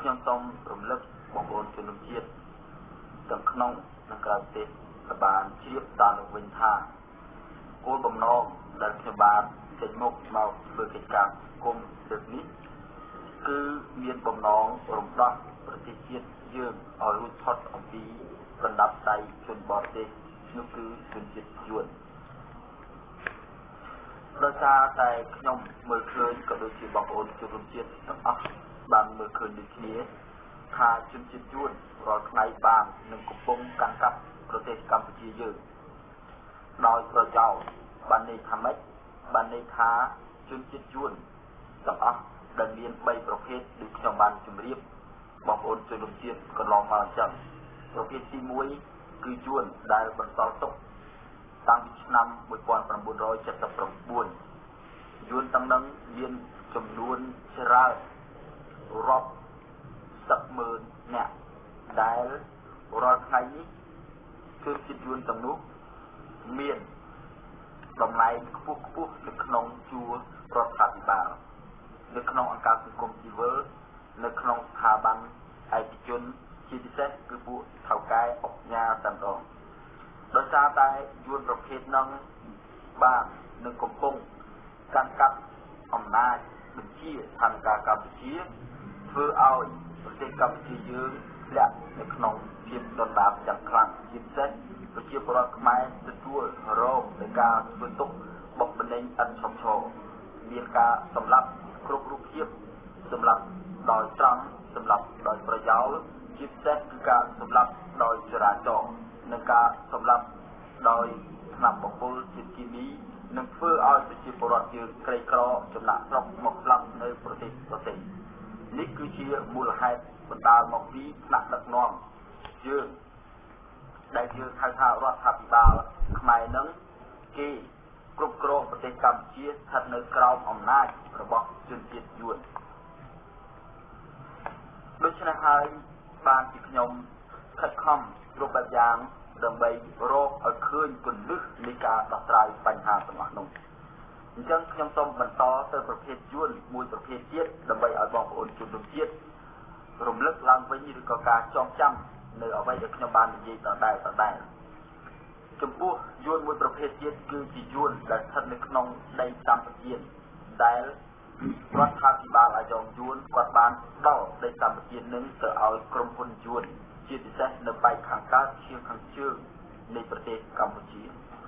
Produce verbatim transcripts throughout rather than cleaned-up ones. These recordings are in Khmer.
ខ្ញុំសូមរំលឹកបងប្អូនជនជាតិទាំងក្នុងនិងក្រៅប្រទេសបានជ្រាបដល់នឹងវិញថាគោលបំណងដែលខ្ញុំបានចេញមុខមកធ្វើកិច្ចការគុំលើកនេះគឺមានបំណងរំដោះប្រទេសជាតិយើងឲ្យរួចផុតអំពីកណ្ដាប់ដៃជនបរទេសនោះគឺជនជាតិយួនដោយសារតែខ្ញុំមើលឃើញក៏ដូចជាបងប្អូនជនជាតិទាំងអស់បានមើលឃើញដូចគ្នាថាជនជាតិយួនរាល់ថ្ងៃបាននឹងកំពុងកាន់កាប់ប្រទេសកម្ពុជាយើងដោយប្រយោជន៍បានន័យថាម៉េចបានន័យថាជនជាតិយួនទាំងអស់ដែលមានបីប្រភេទដូចខ្ញុំបានជម្រាបបងប្អូនជនជាតិកន្លងមកអញ្ចឹងប្រភេទទីមួយគឺយួនដែលបន្សល់ទុកតាំងពីឆ្នាំmột nghìn chín trăm bảy mươi chínយួនទាំងនឹងមានចំនួនច្រើនរាប់សិបម៉ឺននាក់ដែលរាល់ថ្ងៃនេះគឺជាតិយួនទាំងនោះមានតំណែងខ្ពស់ខ្ពស់នៅក្នុងជួររដ្ឋាភិបាលនៅក្នុងអង្គការសង្គមស៊ីវិលនៅក្នុងស្ថាប័នឯកជនជាពិសេសគឺពួកថៅកែអុកញ៉ាតែម្ដងដោយសារតែយួនប្រភេទហ្នឹងបាននឹងកំពុងកាន់កាប់អំណាចបញ្ជាស្ថានភាពកម្ពុជាធ្វើឲ្យប្រទេសកម្ពុជាយើងធ្លាក់នៅក្នុងភាពដុនដាបយ៉ាងខ្លាំងជាពិសេសប្រជាពលរដ្ឋខ្មែរទទួលរងនៃការធ្វើទុកបុកម្នេញឥតឈប់ឈរមានការសម្លាប់គ្រប់រូបភាពសម្លាប់ដោយត្រង់សម្លាប់ដោយប្រយោលជាពិសេសគឺការសម្លាប់ដោយចរាចរណ៍និងការសម្លាប់ដោយថ្នាំបំពុលជាតិគីមីនឹងធ្វើឲ្យប្រជាពលរដ្ឋយើងក្រីក្រចំណាក់ស្រុកមកស្លាប់នៅប្រទេសប្រទេសនេះគឺជាមូលហេតុបណ្ដាលមកពីថ្នាក់ដឹកនាំយើងដែលយើងហៅថារដ្ឋាភិបាលខ្មែរនឹងគេគ្រប់គ្រងប្រទេសកម្ពុជាស្ថិតនៅក្រោមអំណាចរបស់ជនជាតិយួនដូច្នេះហើយបានពីខ្ញុំខិតខំគ្រប់បែបយ៉ាងដើម្បីរកឲ្យឃើញគន្លឹះនៃការដោះស្រាយបញ្ហាទាំងអស់នោះអញ្ចឹងខ្ញុំសូមបន្តទៅប្រភេទយួនមួយប្រភេទទៀតដើម្បីឲ្យបងប្អូនជនជាតិរំលឹកឡើងវិញឬក៏ការចងចាំនៅអ្វីដែលខ្ញុំបាននិយាយដដែលដដែលចំពោះយួនមួយប្រភេទទៀតគឺជាយួនដែលស្ថិតនៅក្នុងដីកម្ពុជាដែលរដ្ឋាភិបាលអាយ៉ងយួនគាត់បានដល់ដីកម្ពុជានឹងទៅឲ្យក្រុមហ៊ុនយួនជាពិសេសនៅបែកខាងកើតជាងខាងជើងនៃប្រទេសកម្ពុជា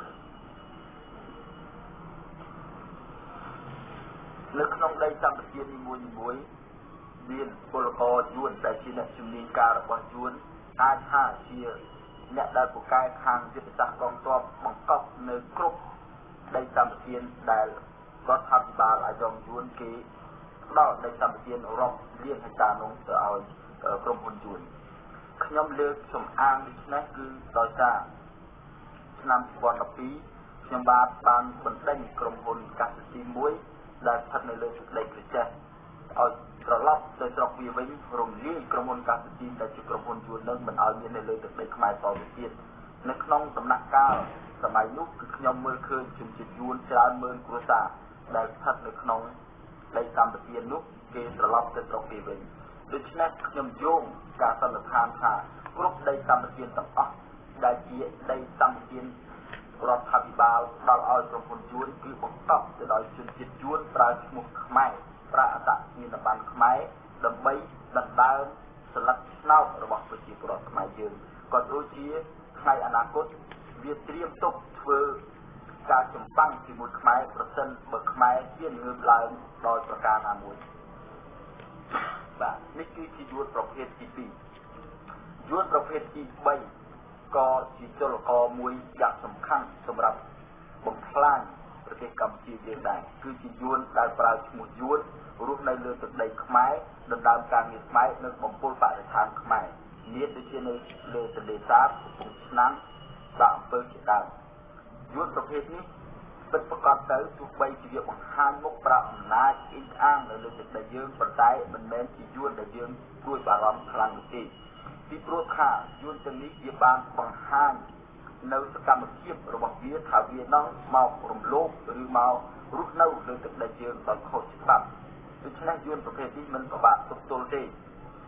នៅក្នុងដីកម្ពុជានីមួយនីមួយមានពលករយួនដែលជាអ្នកជំនាញការរបស់យួនអាចថាជាអ្នកដែលពូកែខាងយុទ្ធសាស្ត្រកងទ័ពបង្កប់នៅគ្រប់ដីកម្ពុជាដែលរដ្ឋាភិបាលអាយ៉ងយួនគេផ្ដល់ដីកម្ពុជារាប់លានហិកតានោះទៅឲ្យក្រុមហ៊ុនយួនខ្ញុំលើកសំអាងដូចនេះគឺដោយសារឆ្នាំtwo thousand twelveខ្ញុំបាទបានបណ្ដេញក្រុមហ៊ុនកាស៊ីទីមួយដែលស្ថិតនៅលើទឹកដីក្រចេះឲ្យត្រឡប់ទៅស្រុកវាវិញរំលាយក្រុមហ៊ុនកាស៊ីទីដែលជាក្រុមហ៊ុនយួននឹងមិនឲ្យមាននៅលើទឹកដីខ្មែរតទៅទៀតនៅក្នុងដំណាក់កាលសម័យនោះគឺខ្ញុំមើលឃើញជនជាតិយួនច្រើនម៉ឺនគ្រួសារដែលស្ថិតនៅក្នុងដីកម្ពុជានោះគេត្រឡប់ទៅស្រុកវាវិញដូច្នេះខ្ញុំយោងការសន្និដ្ឋានថាគ្រប់ដីកម្ពុជាទាំងអស់ដែលជាដីសម្បត្តិរដ្ឋាភិបាលដល់ឲ្យក្រុមហ៊ុនយួនគឺបង្កប់ទៅដោយជនជាតិយួនប្រើឈ្មោះខ្មែរប្រើអត្តសញ្ញាណប័ណ្ណខ្មែរដើម្បីដណ្ដើមស្លឹកឆ្នោតរបស់ប្រជាពលរដ្ឋខ្មែរយើងក៏ដូចជាថ្ងៃអនាគតវាត្រៀមទុកធ្វើការចម្បាំងជាមួយខ្មែរប្រសិនបើខ្មែរហ៊ានងើបឡើងដោយប្រការណាមួយបាទនេះគឺជាយួនប្រភេទទីពីរយួនប្រភេទទីបីក៏ជាចលករមួយយ៉ាងសំខាន់សម្រាប់បំផ្លាញប្រទេសកម្ពុជាយើងដែរគឺជាយួនដែលប្រើឈ្មោះយួនរស់នៅលើទឹកដីខ្មែរដណ្ដើមការងារខ្មែរនិងបំពុលបរិស្ថានខ្មែរមានដូចជានៅលើទន្លេសាបកំពង់ឆ្នាំងដាក់អំពើជាដើមយួនប្រភេទនេះពិតប្រាកដទៅទោះបីជាវាបង្ហាញមុខប្រាអំណាចអ៊ីងអាងនៅលើទឹកដីយើងប៉ុន្តែមិនមែនជាយួនដែលយើងគួរបារម្ភខ្លាំងនោះទេពីព្រោះថាយួនទាំងនេះវាបានបង្ហាញនៅសកម្មភាពរបស់វាថាវានឹងមករំលោភឬមករស់នៅលើទឹកដីយើងដោយខុសច្បាប់ដូច្នេះយួនប្រភេទនេះមិនពិបាកទប់ទល់ទេ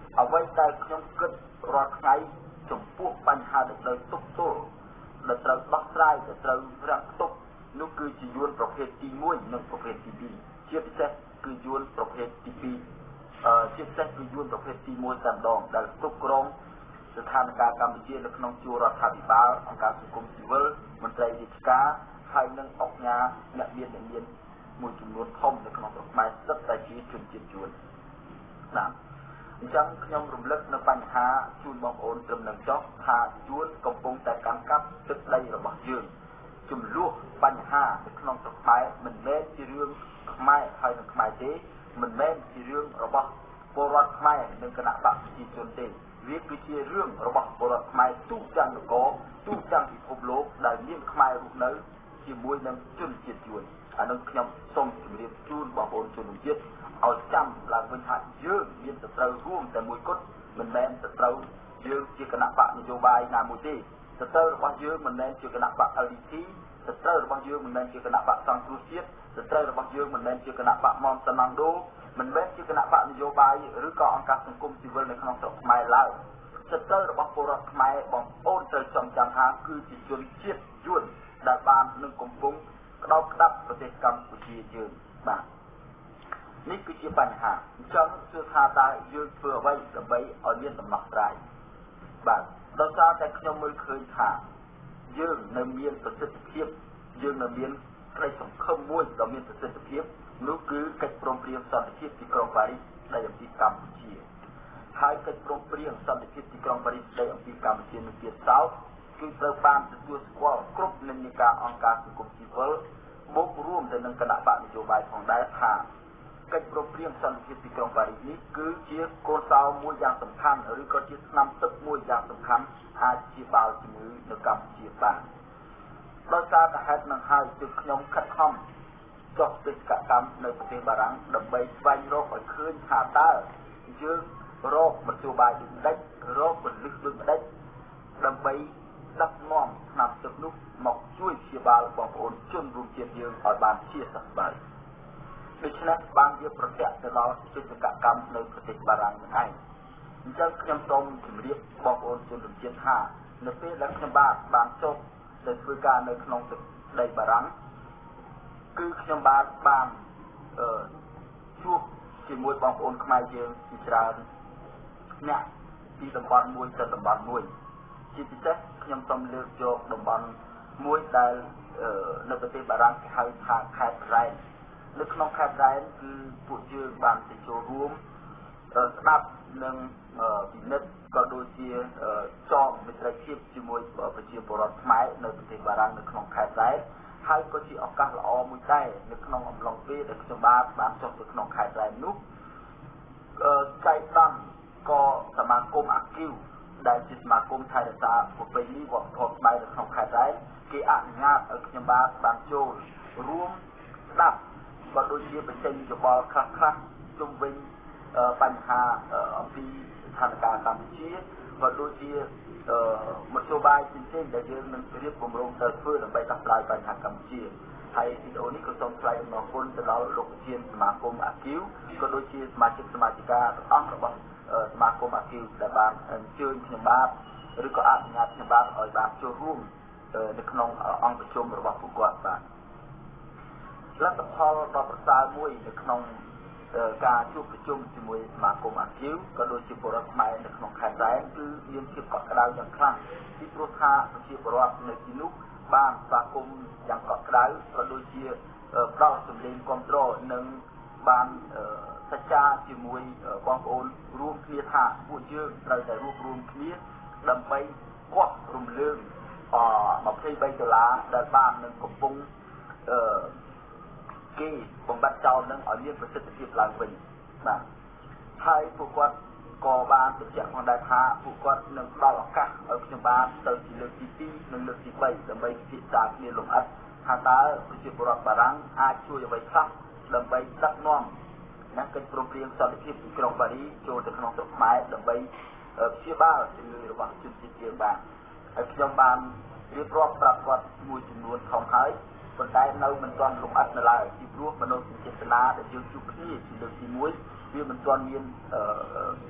អ្វីដែលខ្ញុំគិតរាល់ថ្ងៃចំពោះបញ្ហាដែលត្រូវទប់ទល់ដែលត្រូវដោះស្រាយដែលត្រូវរកទប់នោះគឺជាយួនប្រភេទទីមួយនិងប្រភេទទីពីរជាពិសេសគឺយួនប្រភេទទីពីរអឺជាពិសេសគឺយួនប្រភេទទីមួយតែម្ដងដែលគ្រប់គ្រងស្ថានភាពកម្ពុជានៅក្នុងជួររដ្ឋាភិបាលអង្គការសង្គមស៊ីវិលមន្ត្រីរាជការហើយនិងអង្គការអ្នកមានអ្នកមានមួយចំនួនធំនៅក្នុងស្រុកខ្មែរសិតតែជាជនជាតិយួនណាអញ្ចឹងខ្ញុំរំលឹកនៅបញ្ហាជូនបងប្អូនត្រឹមនឹងចុះថាយួនកំពុងតែកាន់កាប់ទឹកដីរបស់យើងចំនួនបញ្ហានៅក្នុងស្រុកខ្មែរមិនមែនជារឿងខ្មែរហើយនិងខ្មែរទេមិនមែនជារឿងរបស់ពលរដ្ឋខ្មែរនិងគណៈបកប្រជាជនទេវាគឺជារឿងរបស់ពលរដ្ឋខ្មែរទូទាំងនគរទូទាំងពិភពលោកដែលមានខ្មែររស់នៅជាមួយនឹងជនជាតិយួនអានោះខ្ញុំសូមជម្រាបជូនបងប្អូនជនជាតិឲ្យចាំឡើងវិញថាយើងមានសត្រូវរួមតែមួយគត់មិនមែនសត្រូវយើងជាគណៈបកនយោបាយណាមួយទេសត្រូវរបស់យើងមិនមែនជាគណៈបក แอล ดี ที សត្រូវរបស់យើងមិនមែនជាគណៈបកសង្គ្រោះជាតិសត្រូវរបស់យើងមិនមែនជាគណៈបកមុំសំណងដូមិនមែនជាគណៈបកនយោបាយឬក៏អង្គការសង្គមស៊ីវិលនៅក្នុងស្រុកខ្មែរឡើយសត្រូវរបស់ពលរដ្ឋខ្មែរបងប្អូនត្រូវចងចាំថាគឺជាជនជាតិយួនដែលបាននឹងកំពុងក្តោបក្តាប់ប្រទេសកម្ពុជាយើងបាទនេះគឺជាបញ្ហាអញ្ចឹងគឺថាតើយើងធ្វើអ្វីដើម្បីឲ្យមានដំណោះស្រាយបាទដោយសារតែខ្ញុំមើលឃើញថាយើងនៅមានប្រសិទ្ធភាពយើងនៅមានក្តីសង្ឃឹមមួយដ៏មានប្រសិទ្ធភាពនោះគឺកិច្ចព្រមព្រៀងសន្តិភាពទីក្រុងប៉ារីសនៃអំពីកម្ពុជាហើយកិច្ចព្រមព្រៀងសន្តិភាពទីក្រុងប៉ារីសនៃអំពីកម្ពុជានឹងទៀតសោតគឺត្រូវបានទទួលស្គាល់គ្រប់និន្នាការអង្គការសង្គមស៊ីវិលបូករួមទៅនឹងគណៈបកនយោបាយផងដែរថាកិច្ចព្រមព្រៀងសន្តិភាពទីក្រុងប៉ារីសនេះគឺជាគោលសោមួយយ៉ាងសំខាន់ឬក៏ជាស្នាមទឹកមួយយ៉ាងសំខាន់អាចជាបាល់ជំងឺនៅកម្ពុជាបានដោយសារតែហេតុនឹងហើយគឺខ្ញុំខិតខំចុះបេសកកម្មនៅប្រទេសបារាំងដើម្បីស្វែងរកឲ្យឃើញថាតើយើងរកមធ្យោបាយដូចម្ដេចរកពលិះដូចម្ដេចដើម្បីដឹកនាំស្នាមទឹកនោះមកជួយព្យាបាលបងប្អូនជនរួមជាតិយើងឲ្យបានជាសះស្បើយដូច្នេះបានវាប្រតិទៅដល់កិច្ចកម្មនៅប្រទេសបារាំងនឹងឯងអញ្ចឹងខ្ញុំសូមជម្រាបបងប្អូនជនរួមជាតិថានៅពេលដែលខ្ញុំបាទបានចុះទៅធ្វើការនៅក្នុងទឹកដីបារាំងគឺខ្ញុំបាទបានអឺជួបជាមួយបងប្អូនខ្មែរយើងជាច្រើនអ្នកពីតំបន់មួយទៅតំបន់មួយជាពិសេសខ្ញុំសូមលើកយកតំបន់មួយដែលនៅប្រទេសបារាំងគេហៅថាខេត្តរ៉ែននៅក្នុងខេត្តរ៉ែនគឺពួកយើងបានទៅចូលរួមស្ដាប់និងពិនិត្យក៏ដូចជាចងមិត្តភាពជាមួយប្រជាពលរដ្ឋខ្មែរនៅប្រទេសបារាំងនៅក្នុងខេត្តរ៉ែនហើយក៏ជាឱកាសល្អមួយដែរនៅក្នុងអំឡុងពេលដែលខ្ញុំបាទបានចុះទៅក្នុងខេត្តរ៉ែននោះចៃដន្យក៏សមាគមអាគីវដែលជាសមាគមថែរក្សាប្រពៃណីវប្បធម៌ខ្មែរនៅក្នុងខេត្តរ៉ែនគេអនុញ្ញាតឲ្យខ្ញុំបាទបានចូលរួមស្ដាប់ក៏ដូចជាបញ្ចេញយោបល់ខ្លះៗជុំវិញបញ្ហាអំពីស្ថានភាពកម្ពុជាក៏ដូចជាមធ្យោបាយផ្សេងៗដែលយើងនឹងរៀបគម្រោងទៅធ្វើដើម្បីដោះស្រាយបញ្ហាកម្ពុជាហើយវីដេអូនេះក៏សូមថ្លែងអំណរគុណទៅដល់លោកប្រធានសមាគមអាគីវក៏ដូចជាសមាជិកសមាជិកាទាំងអស់របស់សមាគមអាគីវដែលបានអញ្ជើញខ្ញុំបាទឬក៏អនុញ្ញាតខ្ញុំបាទឲ្យបានចូលរួមនៅក្នុងអង្គប្រជុំរបស់ពួកគាត់បាទលទ្ធផលដ៏ប្រសើរមួយនៅក្នុងការជួបប្រជុំជាមួយសមាគមអាគីវក៏ដូចជាពលរដ្ឋខ្មែរនៅក្នុងខេត្តរ៉ែនគឺមានភាពកក់ក្ដៅយ៉ាងខ្លាំងពីព្រោះថាប្រជាពលរដ្ឋនៅទីនោះបានស្វាគមន៍យ៉ាងកក់ក្ដៅក៏ដូចជាផ្ដល់សម្លេងគាំទ្រនិងបានសច្ចាជាមួយបងប្អូនរួមគ្នាថាពួកយើងត្រូវតែរួបរวมគ្នាដើម្បីគាស់រំលើងអยี่สิบสามដុល្លារដែលបាននឹងកំពុងអឺគេបំបត្តិចោលនឹងឲ្យមានប្រសិទ្ធភាពឡើងវិញបាទហើយពួកគាត់ក៏បានបញ្ជាក់ផងដែរថាពួកគាត់នឹងផ្ដល់ឱកាសឲ្យខ្ញុំបានទៅជាលើកទីពីរនិងលើកទីបីដើម្បីពិភាក្សាគ្នាលម្អិតថាតើប្រជាពលរដ្ឋបារាំងអាចជួយអ្វីខ្លះដើម្បីដឹកនាំណាកិច្ចព្រមព្រៀងសន្តិភាពទីក្រុងប៉ារីសចូលទៅក្នុងស្រុកខ្មែរដើម្បីព្យាបាលជំងឺរបស់ជនជាតិយើងបានហើយខ្ញុំបានរៀបរាប់ប្រាប់គាត់មួយចំនួនធំហើយប៉ុន្តែនៅមិនទាន់លម្អិតនៅឡើយពីព្រោះមនោសញ្ចេតនាដែលយើងជួបគ្នាជាលើកទីមួយវាមិនទាន់មានជ្រាល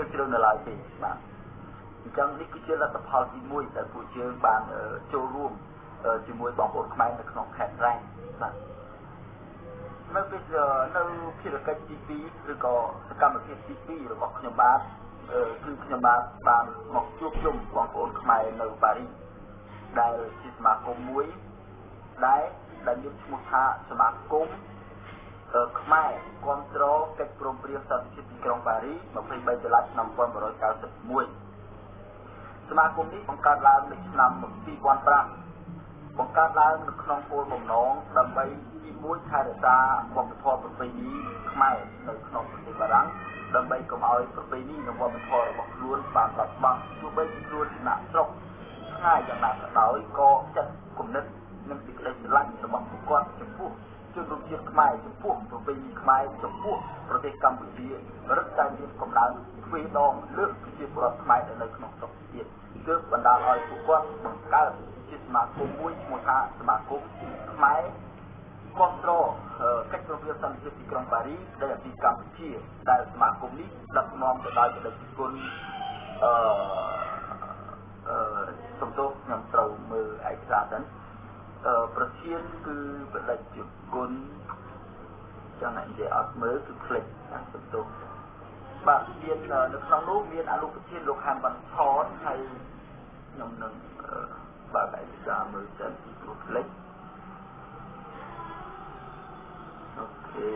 ជ្រៅនៅឡើយទេបាទអញ្ចឹងនេះគឺជាលទ្ធផលទីមួយដែលពួកយើងបានចូលរួមជាមួយបងប្អូនខ្មែរនៅក្នុងខេត្តរ៉ែងបាទនៅពេលនៅភារកិច្ចទីពីរឬក៏សកម្មភាពទីពីររបស់ខ្ញុំបាទគឺខ្ញុំបាទបានមកជួបជុំបងប្អូនខ្មែរនៅប៉ារីសដែលជាសមាគមមួយដែលដែលមានឈ្មោះថាសមាគមខ្មែរគ្រប់គ្រងកិច្ចព្រមព្រៀងសន្តិភាពទីក្រុងប៉ារីសยี่สิบสามដុល្លារឆ្នាំmột nghìn chín trăm chín mươi mốtសមាគមនេះបង្កើតឡើងនៅឆ្នាំពីរពាន់ប្រាំបង្កើតឡើងនៅក្នុងគោលបំណងដើម្បីទីមួយថែរក្សាវប្បធម៌ប្រពៃណីខ្មែរនៅក្នុងប្រទេសបារាំងដើម្បីកុំឲ្យប្រពៃណីនិងវប្បធម៌របស់ខ្លួនបានបាត់បង់ទោះបីជាខ្លួនចំណាក់ស្រុកឆ្ងាយយ៉ាងណាក៏ដោយក៏ចិត្តគំនិតនិងសេចក្តីស្រឡាញ់របស់ពួកគាត់ចំពោះជនរួមជាតិខ្មែរចំពោះប្រពៃណីខ្មែរចំពោះប្រទេសកម្ពុជារឹតតែមានកម្ដៅទ្វេដងលើកប្រជាពលរដ្ឋខ្មែរនៅក្នុងស្រុកទៀតទើបបណ្ដាលឲ្យពួកគាត់បង្កើតជាសមាគមមួយឈ្មោះថាសមាគមខ្មែរគ្រប់គ្រងកិច្ចព្រមព្រៀងសន្តិភាពទីក្រុងប៉ារីសដែលពីកម្ពុជាដែលសមាគមនេះដឹកនាំទៅដោយបដិជនអឺអឺសំទោសខ្ញុំត្រូវមើលឯកសារទៅអឺប្រធានគឺបដិជនចឹងតែនិយាយអត់មើលគឺផ្លេចណាសំទោសបាទមាននៅក្នុងនោះមានអនុប្រធានលោកហានវ៉ាន់ថនហើយខ្ញុំនឹងបើកឯកសារមើលទៅពីព្រោះផ្លេចអូខេ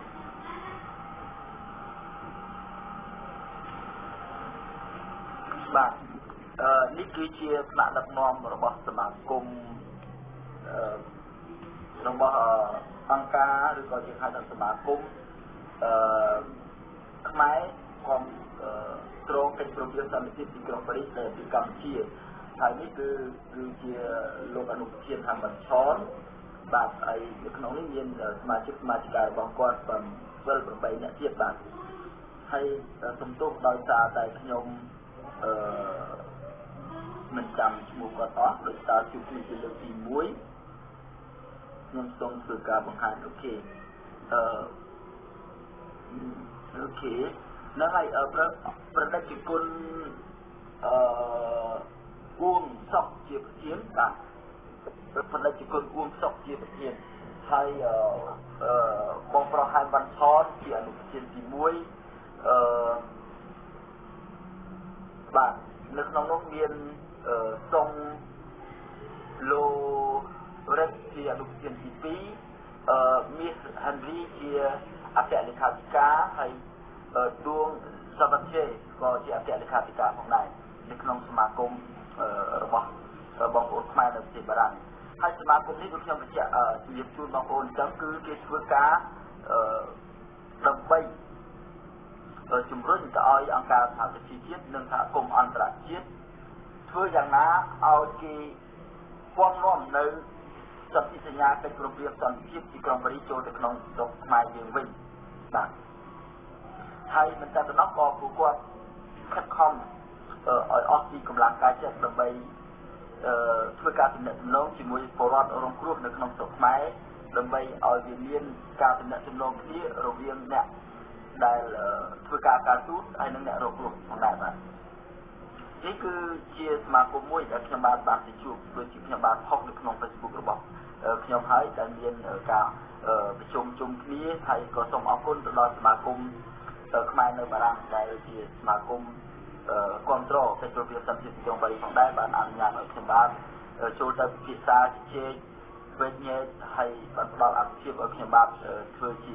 បាទអឺនេះគឺជាថ្នាក់ដឹកនាំរបស់សមាគមអឺរបស់អង្គការឬក៏ជាហៅថាសមាគមអឺខ្មែរគ្រប់គ្រងកិច្ចព្រមព្រៀងសន្តិភាពទីក្រុងប៉ារីសនៅទីកម្ពុជាហើយនេះគឺគឺជាលោកអនុប្រធានហាំបានឆនបាទហើយនៅក្នុងនេះមានសមាជិកសមាជិការបស់គាត់បានវិលeightនាក់ទៀតបាទហើយសំទោសដោយសារតែខ្ញុំអឺមិនចាំឈ្មោះគាត់អស់ដោយសារជួបគ្នាជាលើកទីoneខ្ញុំសូមធ្វើការបង្ហាញអូខេអឺអូខេនៅហើយប្រតិជនគុណអឺអួងសុកជាប្រធានបាទប្រតិជនគុណអួងសុកជាប្រធានហើយអឺបងប្រុសហានវ៉ាន់ថនជាអនុប្រធានទីoneអឺបាទនៅក្នុងនោះមានអឺសុងលោរ៉េតជាអនុប្រធានទីtwoអឺមីសហាន់រីជាអគ្គលេខាធិការហើយដួងសវត្ថិក៏ជាអគ្គលេខាធិការផងដែរនៅក្នុងសមាគមរបស់បងប្អូនខ្មែរនៅប្រទេសបារាំងហើយសមាគមនេះដូចខ្ញុំបញ្ជាក់ជំរាបជូនបងប្អូនអញ្ចឹងគឺគេធ្វើការដើម្បីជំរុញទៅឲ្យអង្គការសហប្រជាជាតិនិងសហគមន៍អន្តរជាតិធ្វើយ៉ាងណាឲ្យគេពំនាំនៅសន្ធិសញ្ញាកិច្ចព្រមព្រៀងសន្តិភាពទីក្រុងប៉ារីសចូលទៅក្នុងស្រុកខ្មែរយើងវិញបាទហើយមិនតែប៉ុណ្ណោះក៏ពួកគាត់ខិតខំឲ្យអស់ពីកម្លាំងកាយចិត្តដើម្បីធ្វើការទំនាក់ទំនងជាមួយពលរដ្ឋរងគ្រោះនៅក្នុងស្រុកខ្មែរដើម្បីឲ្យវាមានការទំនាក់ទំនងគ្នារវាងអ្នកដែលធ្វើការការទូតហើយនិងអ្នករងគ្រោះផងដែរបាទនេះគឺជាសមាគមមួយដែលខ្ញុំបានបានទៅជួបដូចជាខ្ញុំបានផុសនៅក្នុង Facebook របស់ខ្ញុំហើយដែលមានការប្រជុំជុំគ្នាហើយក៏សូមអរគុណទៅដល់សមាគមខ្មែរនៅបារាំងដែលជាសមាគមគ្រប់គ្រងកិច្ចព្រមព្រៀងសន្តិភាពទីក្រុងប៉ារីសផងដែរបានអនុញ្ញាតឲ្យខ្ញុំបានចូលទៅពិភាក្សាជជែកវេទញែកហើយបានផ្ដល់អត្ថភាពឲ្យខ្ញុំបានធ្វើជា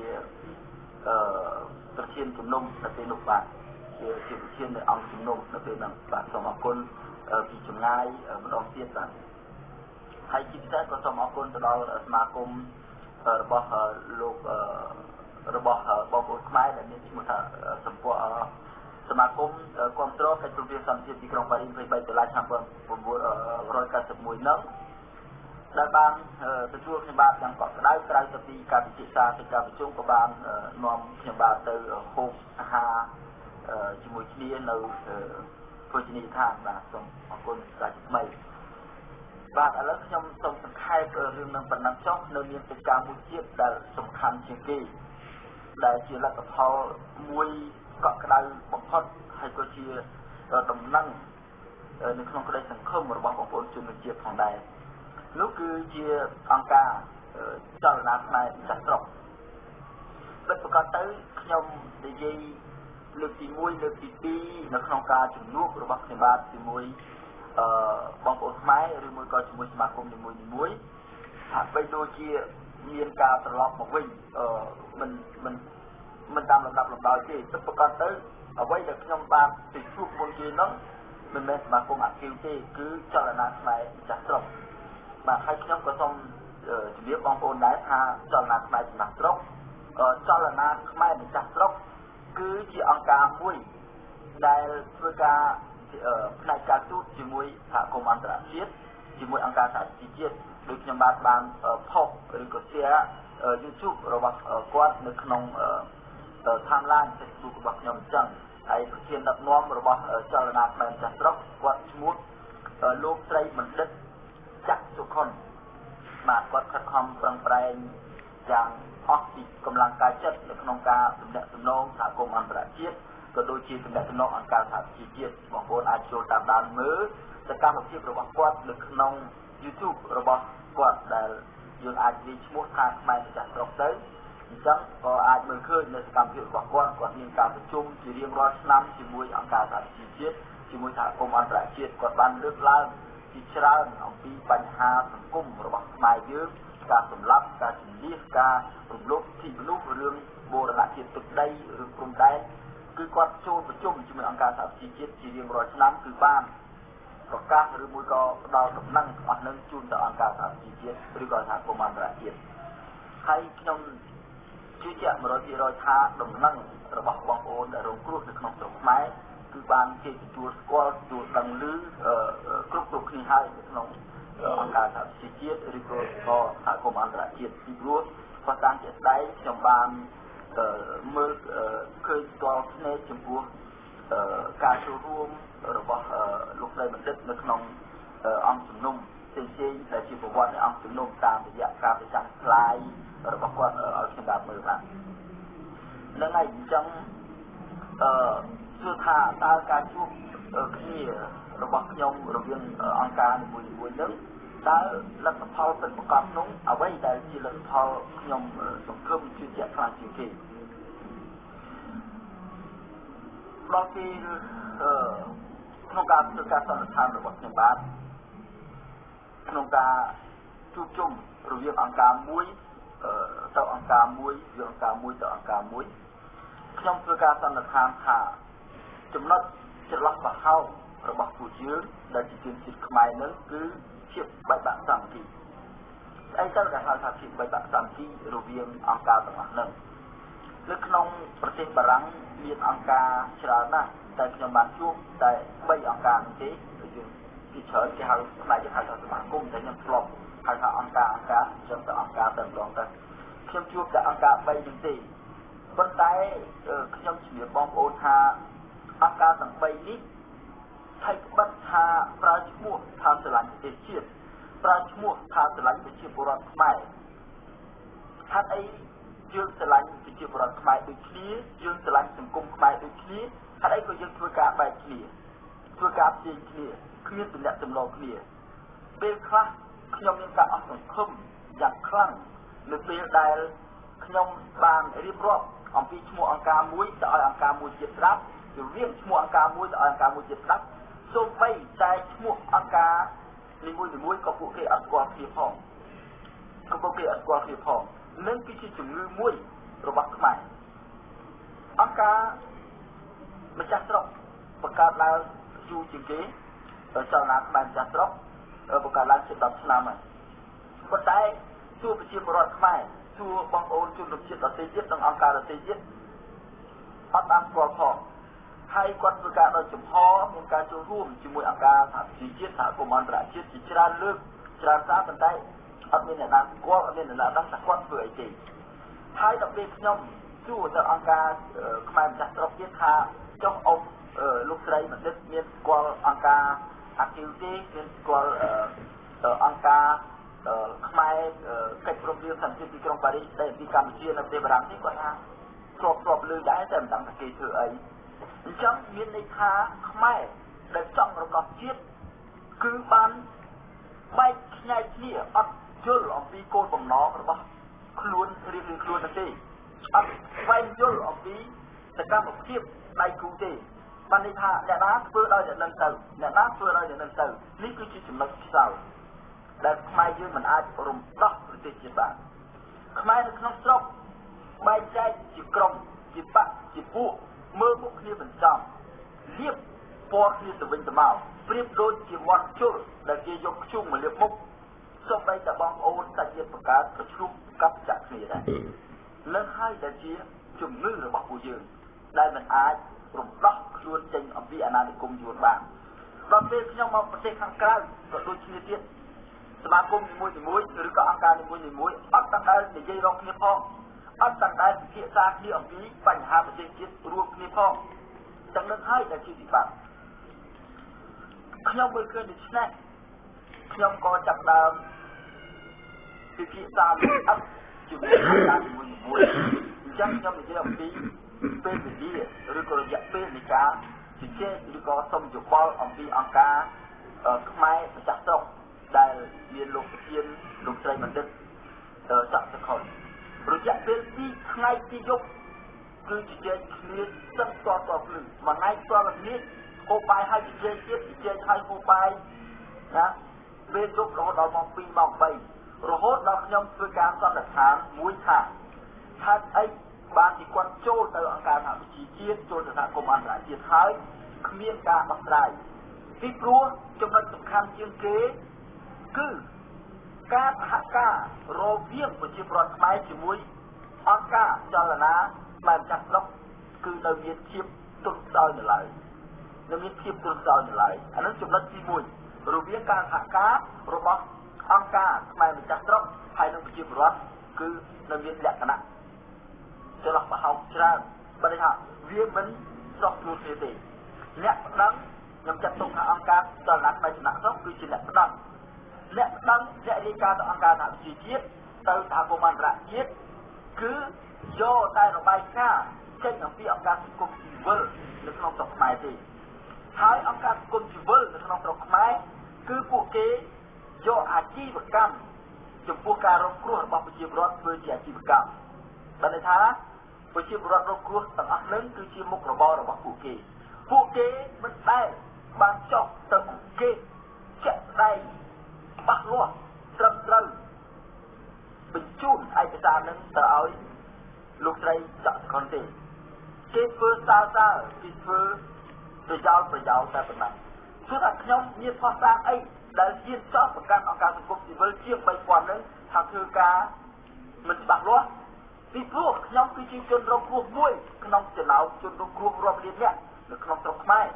ប្រធានជំនុំនៅពេលនោះបាទជាជាប្រធាននៃអង្គជំនុំនៅពេលនោះបាទសូមអរគុណពីចម្ងាយម្ដងទៀតបាទហើយជាពិសេសក៏សូមអរគុណទៅដល់សមាគមរបស់លោករបស់បងប្អូនខ្មែរដែលមានឈ្មោះថាសម្ព័ន្ធសមាគមគ្រប់គ្រងកិច្ចព្រមព្រៀងសន្តិភាពទីក្រុងប៉ារីសยี่สิบสามដុល្លារឆ្នាំmột nghìn chín trăm chín mươi mốtនោះដែលបានទទួលខ្ញុំបាទយ៉ាងកក់ក្ដៅក្រៅពីការពិភាក្សាពីការប្រជុំក៏បាននាំខ្ញុំបាទទៅហូបអាហារជាមួយគ្នានៅភោជនីយដ្ឋានបាទសូមអរគុណសាជាថ្មីបាទឥឡូវខ្ញុំសូមសង្ខេបរឿងនឹងប៉ុណ្ណឹងចុះនៅមានកិច្ចការមួយទៀតដែលសំខាន់ជាងគេដែលជាលទ្ធផលមួយកក់ក្ដៅបំផុតហើយក៏ជាដំណឹងនៅក្នុងក្តីសង្ឃឹមរបស់បងប្អូនជនជាតិផងដែរនោះគឺជាអង្គការចលនាខ្មែរចាស់ស្រុកពិតប្រាកដទៅខ្ញុំនិយាយលើកទីមួយលើកទីពីរនៅក្នុងការជំនួបរបស់ខ្ញុំបាទជាមួយអឺបងប្អូនខ្មែរឬមួយក៏ជាមួយសមាគមនីមួយៗហាក់បីដូចជាមានការត្រឡប់មកវិញអឺមិនមិនមិនតាមលំដាប់លំដោយទេពិតប្រាកដទៅអ្វីដែលខ្ញុំបានទៅជួបមុនគេនោះមិនមែនសមាគមអាគីវទេគឺចលនាខ្មែរចាស់ស្រុកបាទហើយខ្ញុំក៏សូមជម្រាបបងប្អូនដែរថាចលនាខ្មែរចាស់ស្រុកចលនាខ្មែរចាស់ស្រុកគឺជាអង្គការមួយដែលធ្វើការផ្នែកការទូតជាមួយសហគមន៍អន្តរជាតិជាមួយអង្គការសហជីវជាតិដូចខ្ញុំបានបានផុសឬក៏ share YouTube របស់គាត់នៅក្នុងtimeline Facebook របស់ខ្ញុំអញ្ចឹងហើយប្រធានដឹកនាំរបស់ចលនាខ្មែរចាស់ស្រុកគាត់ឈ្មោះលោកស្រីបណ្ឌិតចាក់សុខុនបាទគាត់ខិតខំប្រឹងប្រែងយ៉ាងអស់ពីកម្លាំងកាយចិត្តនៅក្នុងការទំនាក់ទំនងសហគមន៍អន្តរជាតិក៏ដូចជាទំនាក់ទំនងអង្គការសហជីវជាតិបងប្អូនអាចចូលតាមដានមើលសកម្មភាពរបស់គាត់នៅក្នុង YouTube របស់គាត់ដែលយើងអាចនិយាយឈ្មោះថាខ្មែរចាស់ស្រុកទៅអញ្ចឹងក៏អាចមើលឃើញនៅសកម្មភាពរបស់គាត់គាត់មានការប្រជុំជារៀងរាល់ឆ្នាំជាមួយអង្គការសហជីវជាតិជាមួយសហគមន៍អន្តរជាតិគាត់បានលើកឡើងជាច្រើនអំពីបញ្ហាសង្គមរបស់ខ្មែរយើងការសម្លាប់ការជំនះការរំលោភសិទ្ធិមនុស្សរឿងបូរណភាពទឹកដីឬព្រំដែនគឺគាត់ចូលប្រជុំជាមួយអង្គការសហជីវជាតិជារៀងរាល់ឆ្នាំគឺបានប្រកាសឬមួយក៏ផ្ដល់ដំណឹងអស់នឹងជូនទៅអង្គការសហជីវជាតិឬក៏សហគមន៍អន្តរជាតិហើយខ្ញុំជឿជាក់ một trăm phần trăm ថាដំណឹងរបស់បងប្អូនដែលរងគ្រោះនៅក្នុងស្រុកខ្មែរគឺបានគេទទួលស្គាល់ទទួលដឹងឮគ្រប់គ្រប់គ្នាហើយនៅក្នុងអង្គការសហជីវជាតិឬក៏សហគមន៍អន្តរជាតិពីព្រោះផ្តាំងជាស្ដែងខ្ញុំបានមើលឃើញស្គាល់គ្នាចំពោះការចូលរួមរបស់លោកស្រីបណ្ឌិតនៅក្នុងអង្គជំនុំផ្សេងៗដែលជាប្រវត្តិនៃអង្គជំនុំតាមរយៈការប្រចាំផ្លាយរបស់គាត់ឲ្យខ្ញុំបានមើលបាននឹងហើយអញ្ចឹងអឺគឺថាតើការជួបគ្នារបស់ខ្ញុំរវាងអង្គការនីមួយៗនឹងតើលទ្ធផលពិតប្រាកដនោះអ្វីដែលជាលទ្ធផលខ្ញុំសង្ឃឹមជឿជាក់ខ្លាំងជាងគេដល់ពីក្នុងការធ្វើការសន្និដ្ឋានរបស់ខ្ញុំបាទក្នុងការជួបជុំរវាងអង្គការមួយទៅអង្គការមួយរវាងអង្គការមួយទៅអង្គការមួយខ្ញុំធ្វើការសន្និដ្ឋានថាចំណុចចន្លោះប្រហោងរបស់ពួកយើងដែលជាជនជាតិខ្មែរនឹងគឺភាពបែកបាក់សាមគ្គីស្អីទៅដែលហៅថាភាពបែកបាក់សាមគ្គីរវាងអង្គការទាំងអស់នោះនៅក្នុងប្រទេសបារាំងមានអង្គការច្រើនណាស់តែខ្ញុំបានជួបតែបីអង្គការនោះទេយើងពីច្រើនគេហៅផ្នែកគេហៅថាសមាគមតែខ្ញុំធ្លាប់ហៅថាអង្គការអង្គការអញ្ចឹងទៅអង្គការតែម្ដងទៅខ្ញុំជួបតែអង្គការបីនេះទេប៉ុន្តែខ្ញុំជំរាបបងប្អូនថាអង្គការទាំងបីនេះថៃក្បិតថាប្រើឈ្មោះថាស្រឡាញ់ប្រទេសជាតិប្រើឈ្មោះថាស្រឡាញ់ប្រជាពលរដ្ឋខ្មែរហេតុអីយើងស្រឡាញ់ប្រជាពលរដ្ឋខ្មែរដូចគ្នាយើងស្រឡាញ់សង្គមខ្មែរដូចគ្នាហេតុអីក៏យើងធ្វើការបែកគ្នាធ្វើការផ្សេងគ្នាគ្មានទំនាក់ទំនងគ្នាពេលខ្លះខ្ញុំមានការអស់សង្ឃឹមយ៉ាងខ្លាំងនៅពេលដែលខ្ញុំបានរៀបរាប់អំពីឈ្មោះអង្គការមួយទៅឲ្យអង្គការមួយទៀតស្ដាប់ទៅរៀបឈ្មោះអង្គការមួយទៅឲ្យអង្គការមួយទៀតស្ដាប់សូម្បីតែឈ្មោះអង្គការនីមួយៗក៏ពួកគេអត់ស្គាល់គ្នាផងក៏ពួកគេអត់ស្គាល់គ្នាផងនឹងគឺជាជំងឺមួយរបស់ខ្មែរអង្គការម្ចាស់ស្រុកបង្កើតឡើងយូរជាងគេចលនាខ្មែរម្ចាស់ស្រុកបង្កើតឡើងជាដប់ឆ្នាំហើយប៉ុន្តែសួរប្រជាពលរដ្ឋខ្មែរសួរបងប្អូនជនជាតិដទៃទៀតនិងអង្គការដទៃទៀតអត់បានស្គាល់ផងហើយគាត់ធ្វើការដោយចំហមានការចូលរួមជាមួយអង្គការសហជីវជាតិសហគមន៍អន្តរជាតិជាច្រើនលើកច្រើនសារប៉ុន្តែអត់មានអ្នកណាស្គាល់អត់មានអ្នកណាដឹងថាគាត់ធ្វើអីទេហើយដល់ពេលខ្ញុំសួរទៅអង្គការខ្មែរម្ចាស់ស្រុកទៀតថាចុះអ៊ំលោកស្រីបណ្ឌិតមានស្គាល់អង្គការអាគីវទេមានស្គាល់អង្គការខ្មែរកិច្ចព្រមព្រៀងសន្តិភាពទីក្រុងប៉ារីសដែលពីកម្ពុជានៅប្រទេសបារាំងនេះគាត់ថាធ្លាប់ធ្លាប់លើដែរតែមិនដឹងថាគេធ្វើអីจังមានន័យថាខ្មែរដែលចង់រំដោះជាតិគឺបានបែកខ្ញែកគ្នាអត់យល់អំពីគោលបំណងរបស់ខ្លួនរៀងៗខ្លួនទេអត់ស្វែងយល់អំពីសកម្មភាពដៃគូទេបានន័យថាអ្នកណាធ្វើដោយអ្នកនឹងទៅអ្នកណាធ្វើដោយអ្នកនឹងទៅនេះគឺជាចំណុចខ្សោយដែលខ្មែរយើងមិនអាចរំដោះប្រទេសជាតិបានខ្មែរនៅក្នុងស្រុកបែកចែកជាក្រុមជាបកជាពួកមើលមុខគ្នាបញ្ចំលៀបពណ៌គ្នាទៅវិញទៅមកប្រៀបដូចជាមាត់ជុលដែលគេយកខ្ជុំមកលាបមុខសូម្បីតែបងប្អូនសាច់ញាតិបង្កើតប្រជុំកັບចាក់គ្នាដែរនឹងហើយដែលជាជំងឺរបស់ពួកយើងដែលមិនអាចរំដោះខ្លួនចេញអំពីអាណានិគមយួនបានដល់ពេលខ្ញុំមកប្រទេសខាងក្រៅក៏ដូចគ្នាទៀតសមាគមនីមួយៗឬក៏អង្គការនីមួយៗអត់ទាំងដែលនិយាយរកគ្នាផងអត់ទាំងដែលពិភាក្សាគ្នាអំពីបញ្ហាប្រទេសជាតិរួមគ្នាផងទាំងនឹងហើយដែលជាវិបត្តិខ្ញុំមើលឃើញដូច្នេះខ្ញុំក៏ចាប់ដើមពិភាក្សាលម្អិតជាមួយអង្គការនីមួយៗអញ្ចឹងខ្ញុំនិយាយអំពីពេលវេលាឬក៏រយៈពេលនៃការជជែកឬក៏សុំយោបល់អំពីអង្គការខ្មែរម្ចាស់ស្រុកដែលមានលោកប្រធានលោកស្រីបណ្ឌិតច័ន្ទសុខុនរយៈពេលពីរថ្ងៃពីរយប់គឺជជែកគ្នាសឹកតតភ្លឺមួយថ្ងៃតរគ្នាហូបបាយហើយជជែកទៀតជជែកហើយហូបបាយណាពេលយប់រហូតដល់ម៉ោងពីរម៉ោងបីរហូតដល់ខ្ញុំធ្វើការសន្និដ្ឋានមួយថាហេតុអីបានជាគាត់ចូលទៅអង្គការសហប្រជាជាតិចូលទៅសហគមន៍អន្តរជាតិហើយគ្មានការដោះស្រាយពីព្រោះចំណុចសំខាន់ជាងគេគឺការសហការរវាងប្រជាពលរដ្ឋខ្មែរជាមួយអង្គការចលនាខ្មែរម្ចាស់ស្រុកគឺនៅមានភាពទុនខ្សោយនៅឡើយនៅមានភាពទុនខ្សោយនៅឡើយអានោះចំណុចទីមួយរវាងការសហការរបស់អង្គការខ្មែរម្ចាស់ស្រុកហើយនិងប្រជាពលរដ្ឋគឺនៅមានលក្ខណៈចន្លោះប្រហោងច្រើនបើថាវាមិនស្រុកខ្លួនគ្នាទេអ្នកប្តឹងខ្ញុំចាត់ទុកថាអង្គការចលនាខ្មែរចំណាក់ស្រុកគឺជាអ្នកប្តឹងអ្នកប្តឹងអ្នករាយការណ៍ទៅអង្គការសហប្រជាជាតិទៅសហគមន៍អន្តរជាតិគឺយកតែរបាយការណ៍ចេញអំពីអង្គការសង្គមស៊ីវិលនៅក្នុងស្រុកខ្មែរទេហើយអង្គការសង្គមស៊ីវិលនៅក្នុងស្រុកខ្មែរគឺពួកគេយកអាជីវកម្មចំពោះការរងគ្រោះរបស់ប្រជាពលរដ្ឋធ្វើជាអាជីវកម្មបានន័យថាប្រជាពលរដ្ឋរងគ្រោះទាំងអស់នឹងគឺជាមុខរបររបស់ពួកគេពួកគេមិនដែលបានចុះទៅអង្កេតជាក់ស្ដែងច្បាស់លាស់ត្រឹមត្រូវបញ្ជូនឯកសារនឹងទៅឲ្យលោកស្រីច័ន្ទសុខុនទេគេធ្វើសើសើគេធ្វើប្រយោលប្រយោលតែប៉ុណ្ណឹងគឺថាខ្ញុំមានផុសតាងអីដែលជាចោះប្រកាន់អង្គការសង្គមស៊ីវិលជាងបីពាន់នឹងថាធ្វើការមិនច្បាស់លាស់ពីព្រោះខ្ញុំគឺជាជនរងគ្រោះមួយក្នុងចំណោមជនរងគ្រោះរាប់លាននាក់នៅក្នុងស្រុកខ្មែរ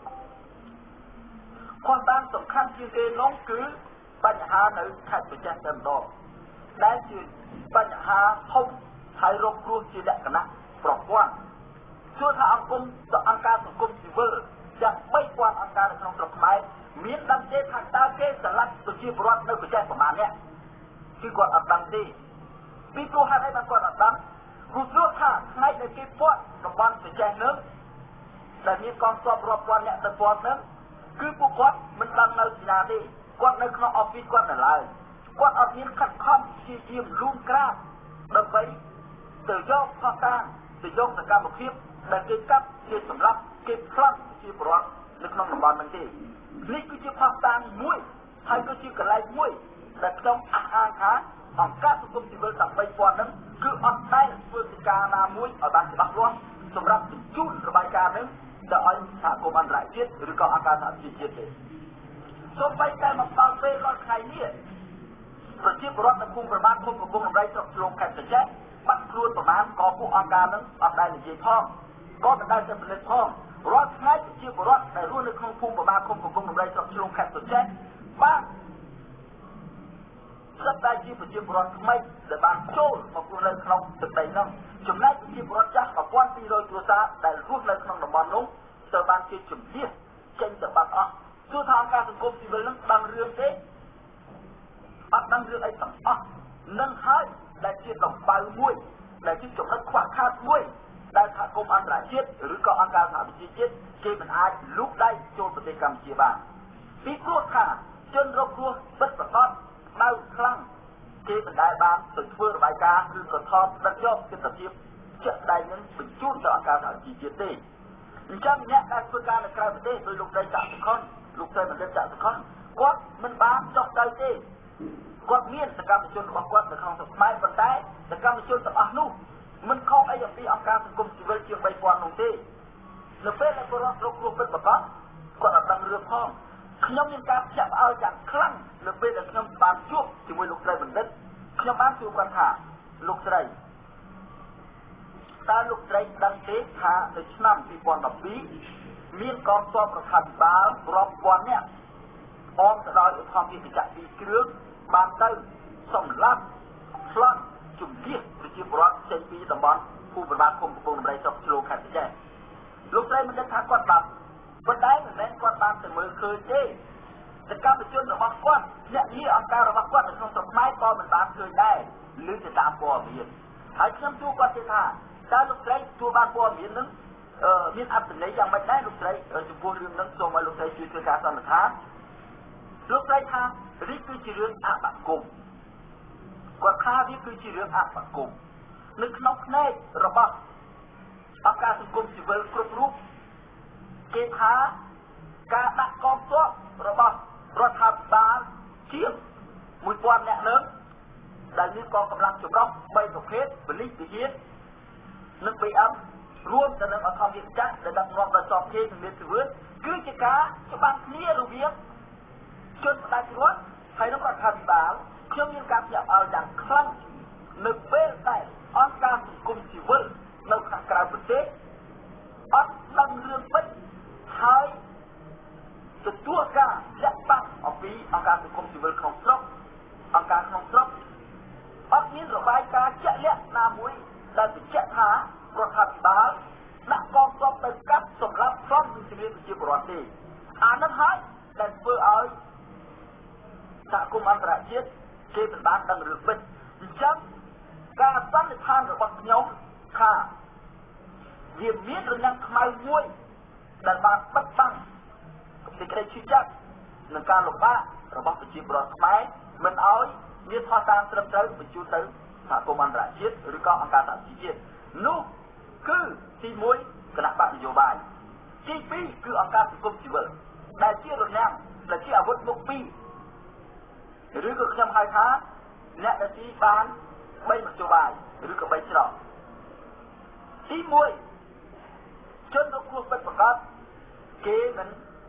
ផុសតាងសំខាន់ជាងគេនោះគឺបញ្ហានៅខេត្តប្រចេះតែម្ដងដែលជាបញ្ហាធំហើយរងគ្រោះជាលក្ខណៈប្រព័ន្ធជួយថាអង្គមអង្គការសង្គមស៊ីវិលយ៉ាងបីពាន់អង្គការនៅក្នុងស្រុកខ្មែរមានដឹងទេថាតើគេឆ្លាក់ប្រជាពលរដ្ឋនៅប្រចេះប្រមាណអ្នកគឺគាត់អត់ដឹងទេពីព្រោះហេតុអីបានគាត់អត់ដឹងព្រោះព្រោះថាថ្ងៃដែលគេពាត់តំបន់ប្រចេះនឹងដែលមានកងទ័ពរាប់ពាន់អ្នកទៅពាត់នឹងគឺពួកគាត់មិនដឹងនៅទីណាទេគាត់នៅក្នុងអอฟហ្វិសគាត់នៅឡើយគាត់អត់មានខិតខំព្យាយាមលូនក្រាបដើម្បីទៅយកផុសតាងទៅយកសកម្មភាពដែលគេកាប់គេសម្រាប់គេផ្លាត់ជាប្រវត្តិនៅក្នុងតំបន់ហ្នឹងទេនេះគឺជាផុសតាងមួយហើយក៏ជាកន្លែងមួយដែលខ្ញុំអះអាងថាអង្គការសង្គមស៊ីវិលទាំងបីពាន់ហ្នឹងគឺអត់ដែលធ្វើកិច្ចការណាមួយឲ្យបានច្បាស់លាស់សម្រាប់បញ្ជូនរបាយការណ៍ហ្នឹងទៅឲ្យសហគមន៍អន្តរជាតិឬក៏អង្គការសហជីវជាតិទេសូម្បីតែមកដល់ពេលរាល់ថ្ងៃនេះប្រជាពលរដ្ឋនៅភូមិប្រមាណភូមិកំពង់ដំរីស្រុកជ្រោមខេត្តកញ្ចេះបាត់ខ្លួនប្រមាណក៏ពួកអង្គការហ្នឹងអត់ដែលនិយាយផងក៏មិនដែលទៅផលិតផងរាល់ថ្ងៃប្រជាពលរដ្ឋដែលរស់នៅក្នុងភូមិប្រមាណភូមិកំពង់ដំរីស្រុកជ្រោមខេត្តកញ្ចេះបានស្រាប់តែជាប្រជាពលរដ្ឋថ្មីដែលបានចូលមករស់នៅក្នុងទឹកដីហ្នឹងចំណែកប្រជាពលរដ្ឋចាស់one thousand two hundredគ្រួសារដែលរស់នៅក្នុងតំបន់នោះត្រូវបានគេជំនះចេញទៅបាត់អស់ទោះថាអង្គការសង្គមស៊ីវិលនឹងដឹងរឿងទេអត់ដឹងរឿងអីទាំងអស់នឹងហើយដែលជាដំបៅមួយដែលជាចំណុចខ្វះខាតមួយដែលសហគមន៍អន្តរជាតិឬក៏អង្គការសហប្រជាជាតិគេមិនអាចលូកដៃចូលប្រទេសកម្ពុជាបានពីព្រោះថាជនរងគ្រោះពិតប្រាកដដៅខ្លាំងគេមិនដែលបានទៅធ្វើរបាយការណ៍ឬក៏ថតដឹកយកទស្សនវិជ្ជាជាក់ស្ដែងនឹងបញ្ជូនទៅអង្គការសហប្រជាជាតិទេអញ្ចឹងអ្នកដែលធ្វើការនៅក្រៅប្រទេសដោយលោកស្រីចាក់សុខុនលោកស្រីបណ្ឌិតចាក់សុខុនគាត់មិនបានចុះទៅទេគាត់មានសកម្មជនរបស់គាត់នៅក្នុងស្រុកខ្មែរប៉ុន្តែសកម្មជនទាំងអស់នោះមិនខុសអីអំពីអង្គការសង្គមស៊ីវិលជាងបីពាន់នោះទេនៅពេលដែលពលរដ្ឋរងគ្រោះពិតប្រាកដគាត់អត់ដឹងរឿងផងខ្ញុំមានការភ្ញាក់ផ្អើលយ៉ាងខ្លាំងនៅពេលដែលខ្ញុំបានជួបជាមួយលោកស្រីបណ្ឌិតខ្ញុំបានជួបគាត់ថាលោកស្រីតើលោកស្រីដឹងទេថានៅឆ្នាំពីរពាន់ដប់ពីរមានកងទ័ពរដ្ឋាភិបាលរាប់ពាន់នាក់អមទៅដោយឧទ្ធម្ភាគចក្រពីរគ្រឿងបានទៅសម្លាប់ឆ្លងជំនះប្រជាពលរដ្ឋចេញពីតំបន់ភូមិបាលឃុំកំពង់ដំរីស្រុកឆ្លងខេត្តសៀមលោកស្រីមិនដឹងថាគាត់បានប៉ុន្តែមិនមែនគាត់បានទៅមើលឃើញទេសកម្មជនរបស់គាត់អ្នកងារអង្គការរបស់គាត់នៅក្នុងស្រុកខ្មែរក៏មិនបានឃើញដែរឬទៅតាមព័ត៌មានហើយខ្ញុំទូគាត់ទេថាតើលោកស្រីទទួលបានព័ត៌មាននឹងមានអត្ថន័យយ៉ាងម៉េចដែរលោកស្រីចំពោះរឿងនឹងសូមឲ្យលោកស្រីជួយធ្វើការសន្និដ្ឋានលោកស្រីថានេះគឺជារឿងអបគមគាត់ថាវាគឺជារឿងអបគមនៅក្នុងផ្នែករបស់អង្គការសង្គមស៊ីវិលគ្រប់រូបគេថាការដាក់កងទ័ពរបស់រដ្ឋាភិបាលជាងមួយពាន់នាក់នឹងដែលមានកងកម្លាំងចម្រុះបីប្រភេទបលិសវិហារនិង ប៊ី អឹម រួមទៅនឹងអធិរាជចាស់ដែលដឹកនាំដោយសពគេជំនាញស៊ីវិលគឺជាការច្បាស់គ្នារវាងជនផ្ដាច់រដ្ឋហើយនឹងរដ្ឋាភិបាលខ្ញុំមានការភ្ញាក់ផ្អើលយ៉ាងខ្លាំងនៅពេលដែលអង្គការសង្គមស៊ីវិលនៅខាងក្រៅប្រទេសអត់ដឹងរឿងពិតហើយទទួលការលាក់បាំងអំពីអង្គការសង្គមស៊ីវិលក្នុងស្រុកអង្គការក្នុងស្រុកអត់មានរបាយការណ៍ជាក់លាក់ណាមួយដែលបញ្ជាក់ថារដ្ឋាភិបាលដាក់កងទ័ពទៅកាប់សម្លាប់ក្រុមជំនាញប្រជាពលរដ្ឋទេអានោះហើយដែលធ្វើឲ្យសហគមន៍អន្តរជាតិគេមិនបានដឹងរឿងពិតអញ្ចឹងការសន្និដ្ឋានរបស់ខ្ញុំថាវាមានរនាំងខ្មៅមួយដែលបានបិទបាំងសេចក្តីឈឺចាប់នឹងការលំបាករបស់ប្រជាពលរដ្ឋខ្មែរមិនឲ្យមានផុសតាងត្រឹមត្រូវបញ្ជូនទៅសហគមន៍អន្តរជាតិឬក៏អង្គការសហជីវជាតិនោះគឺទីមួយគណៈបកនយោបាយទីពីរគឺអង្គការសង្គមស៊ីវិលដែលជារនាំងដែលជាអាវុធមុខពីរឬក៏ខ្ញុំហៅថាអ្នកដែលទីបានបីនយោបាយឬក៏បីច្រកទីមួយជនរងគ្រោះពិតប្រាកដគេមិន